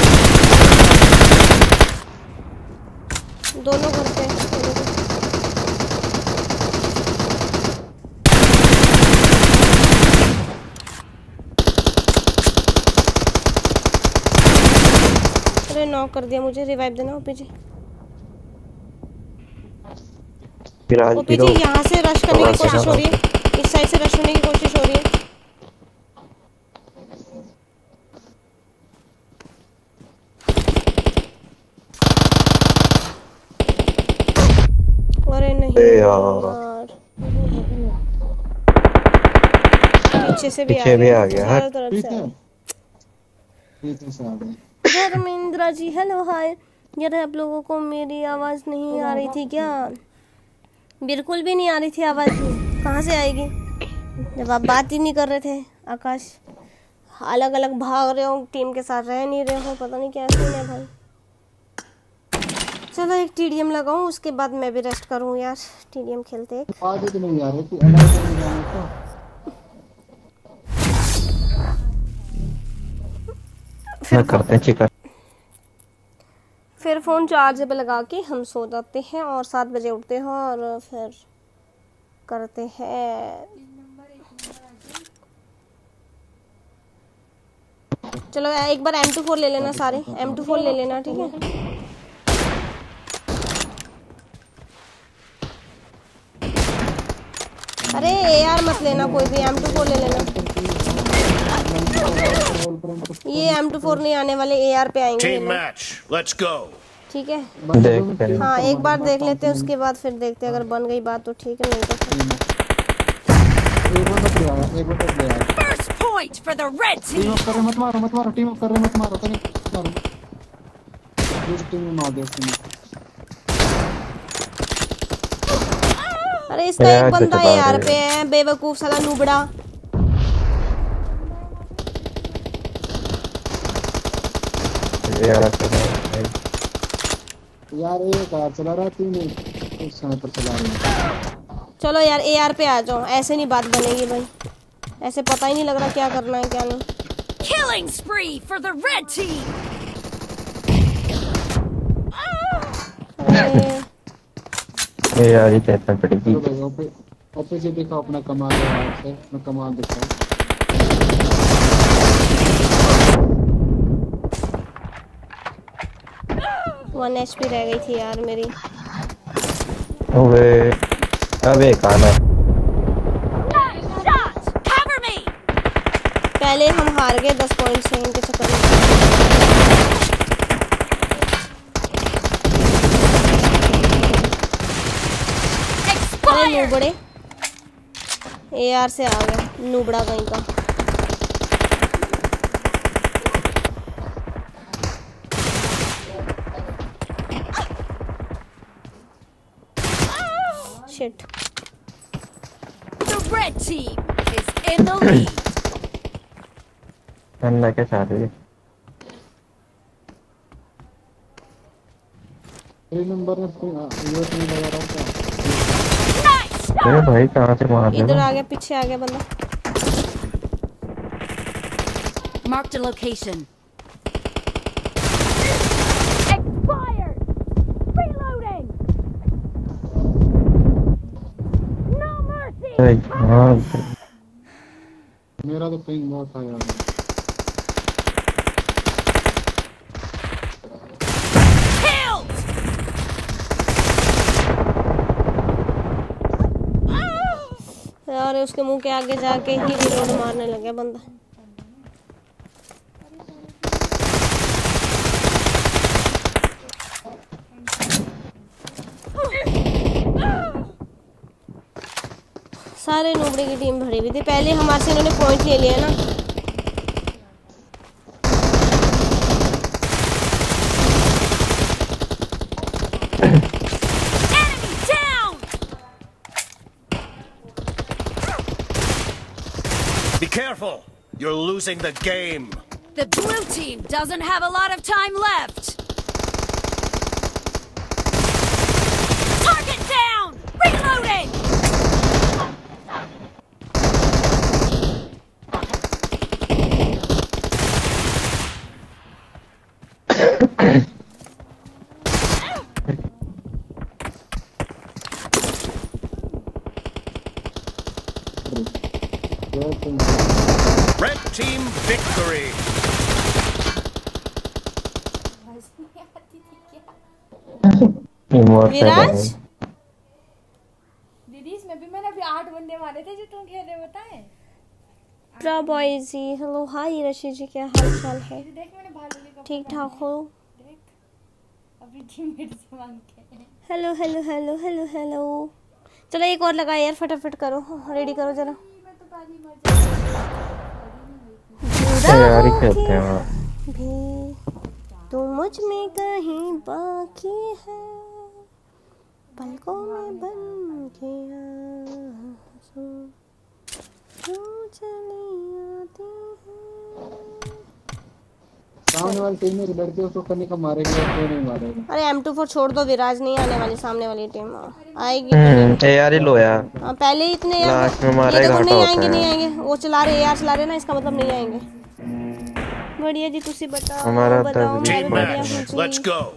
दोनों घर पे हैं। अरे नॉक कर दिया मुझे, रिवाइव देना ओपीजी। ओपीजी यहाँ से रश करने की कोशिश हो रही है, इस साइड से रश करने की कोशिश हो रही है। अरे नहीं यार, पीछे से भी पीछे भी आ गया, चारों तरफ से आ। पीछे से आ गए। Dharmendra ji hello hi. यार आप लोगों को मेरी आवाज़ नहीं आ रही थी क्या? बिल्कुल भी नहीं आ रही थी आवाज़, कहाँ से आएगी जब आप बात ही नहीं कर रहे थे। आकाश अलग अलग भाग रहे हो, टीम के साथ रह नहीं रहे हो, पता नहीं क्या सीन है भाई। चलो एक टीडीएम लगाऊं, उसके बाद मैं भी रेस्ट करूं यार। टीडीएम खेलते एक आगे तो नहीं आ रहे थे, अलग से जाने का। फिर करते हैं चिकन। फिर फ़ोन चार्ज पे लगा के हम सो जाते हैं और सात बजे उठते हैं और फिर करते हैं। चलो एक बार एम टू फोर ले लेना, सारे एम टू फोर ले लेना, ठीक है। अरे यार मत लेना कोई भी, एम टू फोर ले लेना। ये एम टू फोर नहीं आने वाले, ए आर पे आएंगे। Team match. Let's go. ठीक है, देखते हैं। हाँ एक बार देख लेते हैं, उसके बाद फिर देखते हैं, अगर बन गई बात तो ठीक है, नहीं तो फिर एक बार प्ले आया, एक बार प्ले आया। First point for the red team team. Up कर रहे, मत मारो मत मारो, टीम अप कर रहे, मत मारो, तो नहीं मारो। दूसरी टीम में मार दिया उसने। अरे इसका एक बंदा ए आर पे है, बेवकूफ साला नूबड़ा। यार यार एक कार चला रहा, तीन एक समय पर चला रही। चलो यार ए आर पे आ जाओ, ऐसे नहीं बात बनेगी भाई, ऐसे पता ही नहीं लग रहा क्या करना है क्या नहीं। Killing spree for the red team. ये यार ये कहता पड़ेगी। तो भाई ओपे ओपे से दिखाओ अपना कमाल है, से अपना कमाल दिखाओ। वन एच पी रह गई थी यार मेरी। ओए अबे काना Shot. Cover me. पहले हम हार गए दस पॉइंट से इनके चक्कर में। अरे नूबड़े, ए आर से आ गया नूबड़ा कहीं का। Shit, The red team is in the lead. Anna क्या चाह रही है? तीन नंबर में यूएस में लगा रहा था। Nice अरे shot. भाई कहाँ से मार रहे इधर हो? आ गया, पीछे आ गया बंदा। Marked a location. Expired. Reloading. No mercy. अरे हाँ मेरा तो पिंग बहुत था यार। Killed. और उसके मुंह के आगे जाके ही रिलोड मारने लगे बंदा। सारे नोबड़े की टीम भरी हुई थी। पहले हमारे से इन्होंने पॉइंट ले लिया ना। Be careful! You're losing the game. The blue team doesn't have a lot of time left. Target down! Reloading! Red team victory. विराज दीदी इसमें भी मैंने अभी आठ बंदे मारे थे जो तुम खेले बताए। प्रा बॉयजी हेलो हाय रशी जी क्या हाल चाल है? देख मैंने भालू का ठीक ठाक हो? देख अभी टीममेट से मांग के। Hello hello hello hello hello. चलो एक और लगा यार, फटाफट करो, रेडी करो जरा। मैं तो पानी मर यार ही खेलते हैं भी तू मुझ में कहीं बाकी है, पलकों में बन के आंसू क्यों चली आती है। सामने वाली टीम में लड़के उसको करने का मारेगी और कोई नहीं मारेगा। अरे एम टू फोर छोड़ दो, विराज नहीं आने वाली, सामने वाली टीम आएगी। हम्म यार ही लो यार। हाँ पहले ही इतने यार लास्ट में मारा ये ही देखो घाटा नहीं होता आएंगे है। नहीं आएंगे, वो चला रहे यार चला रहे ना, इसका मतलब नहीं आएंगे। बढ़िया जी तुसी बताओ हमारा बताओ मैं Team बढ़िया match. हूँ Let's जी। go.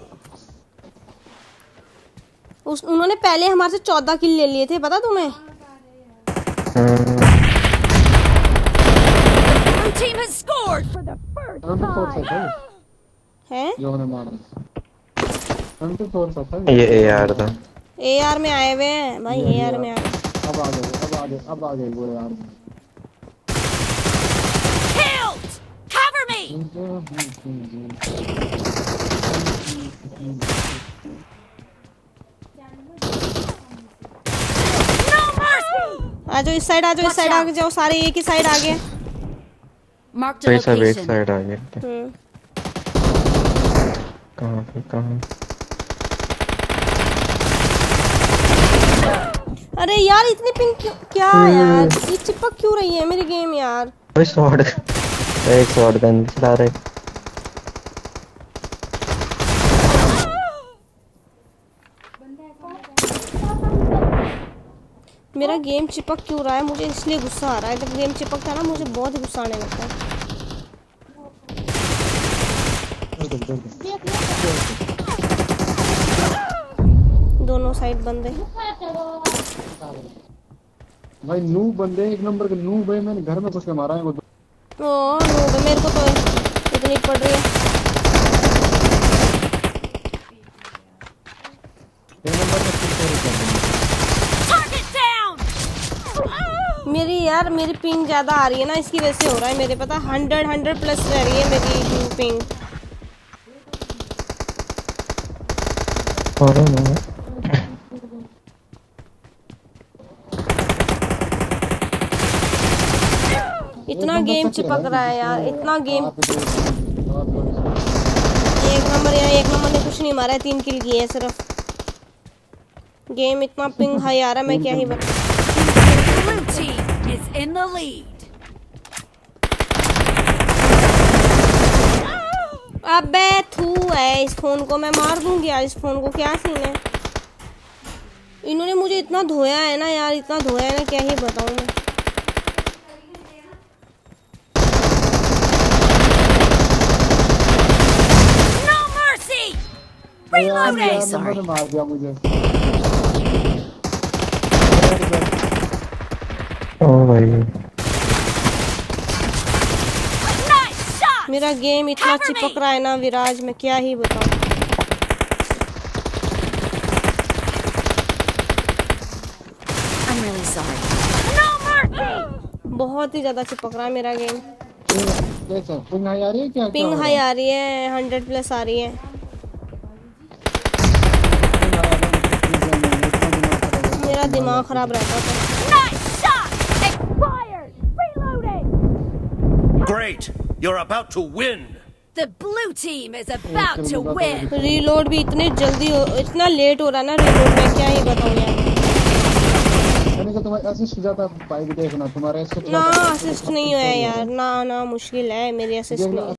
उस उन्होंने पहले हमारे से चौदह किल ले लिए थे, पता तुम्हें? Blue team has scored for the first twenty four से था हैं? जो उन्हें मारा। ट्वेंटी फोर से था ये ए यार था। ए आर में आए हुए हैं भाई, ए आर में आए। अब आ गए अब आ गए अब आ गए वो यार। killed. Cover me. No mercy. आ जाओ इस साइड, आ जाओ इस साइड, आ जाओ सारे एक ही साइड आ गए। Marked a कोई सब एक location. साइड आ गए। हम्म कहाँ पे कहाँ? अरे यार इतनी पिंक क्यों, क्या यार ये चिपक क्यों रही है मेरी गेम यार? कोई शॉट एक शॉट गन चला रहे। मेरा गेम चिपक क्यों रहा है? मुझे इसलिए गुस्सा आ रहा है, जब गेम चिपकता है ना मुझे बहुत ही गुस्सा आने लगता है। दोनों साइड बंदे भाई नू बंदे एक नंबर के नू भाई, मैंने घर में घुस के मारा है वो। ओ नो मेरे को तो इतनी पड़ रही है। एक नंबर का किल कर देंगे। Target down. मेरी यार मेरी पिंग ज्यादा आ रही है ना, इसकी वजह से हो रहा है मेरे, पता हंड्रेड हंड्रेड प्लस रह रही है मेरी पिंग। इतना गेम चिपक रहा है यार, इतना गेम। एक नंबर यार, एक नंबर ने कुछ नहीं मारा है, तीन किल किए हैं सिर्फ। गेम इतना पिंग हाई आ रहा है, मैं क्या ही बताऊं। Blue team is in the lead. अबे थू है, इस फोन को मैं मार दूंगी यार, इस फोन को क्या सीन है। इन्होंने मुझे इतना धोया है ना यार, इतना धोया है ना, क्या ही बताऊं मैं। No mercy. यार Reloading. नंबर ने मार दिया मुझे। ओ भाई Nice shot. मेरा गेम इतना Cover me. चिपक रहा है ना विराज, मैं क्या ही बताऊं। I'm really sorry. No mercy. बहुत ही ज्यादा चिपक रहा है मेरा गेम। कैसा पिंग हाई आ रही है क्या? पिंग हाई आ रही है, हंड्रेड प्लस आ रही है। मेरा दिमाग खराब रहता था। Great! You're about to win! The blue team is about to win. Reload भी इतने जल्दी हो, इतना लेट हो रहा ना रीलोड में, क्या ही बताऊं यार। मैंने कहा तुम्हारा असिस्ट जाता पाई भी देखना तुम्हारा असिस्ट ना असिस्ट नहीं हुआ है यार, ना ना मुश्किल है मेरी असिस्ट।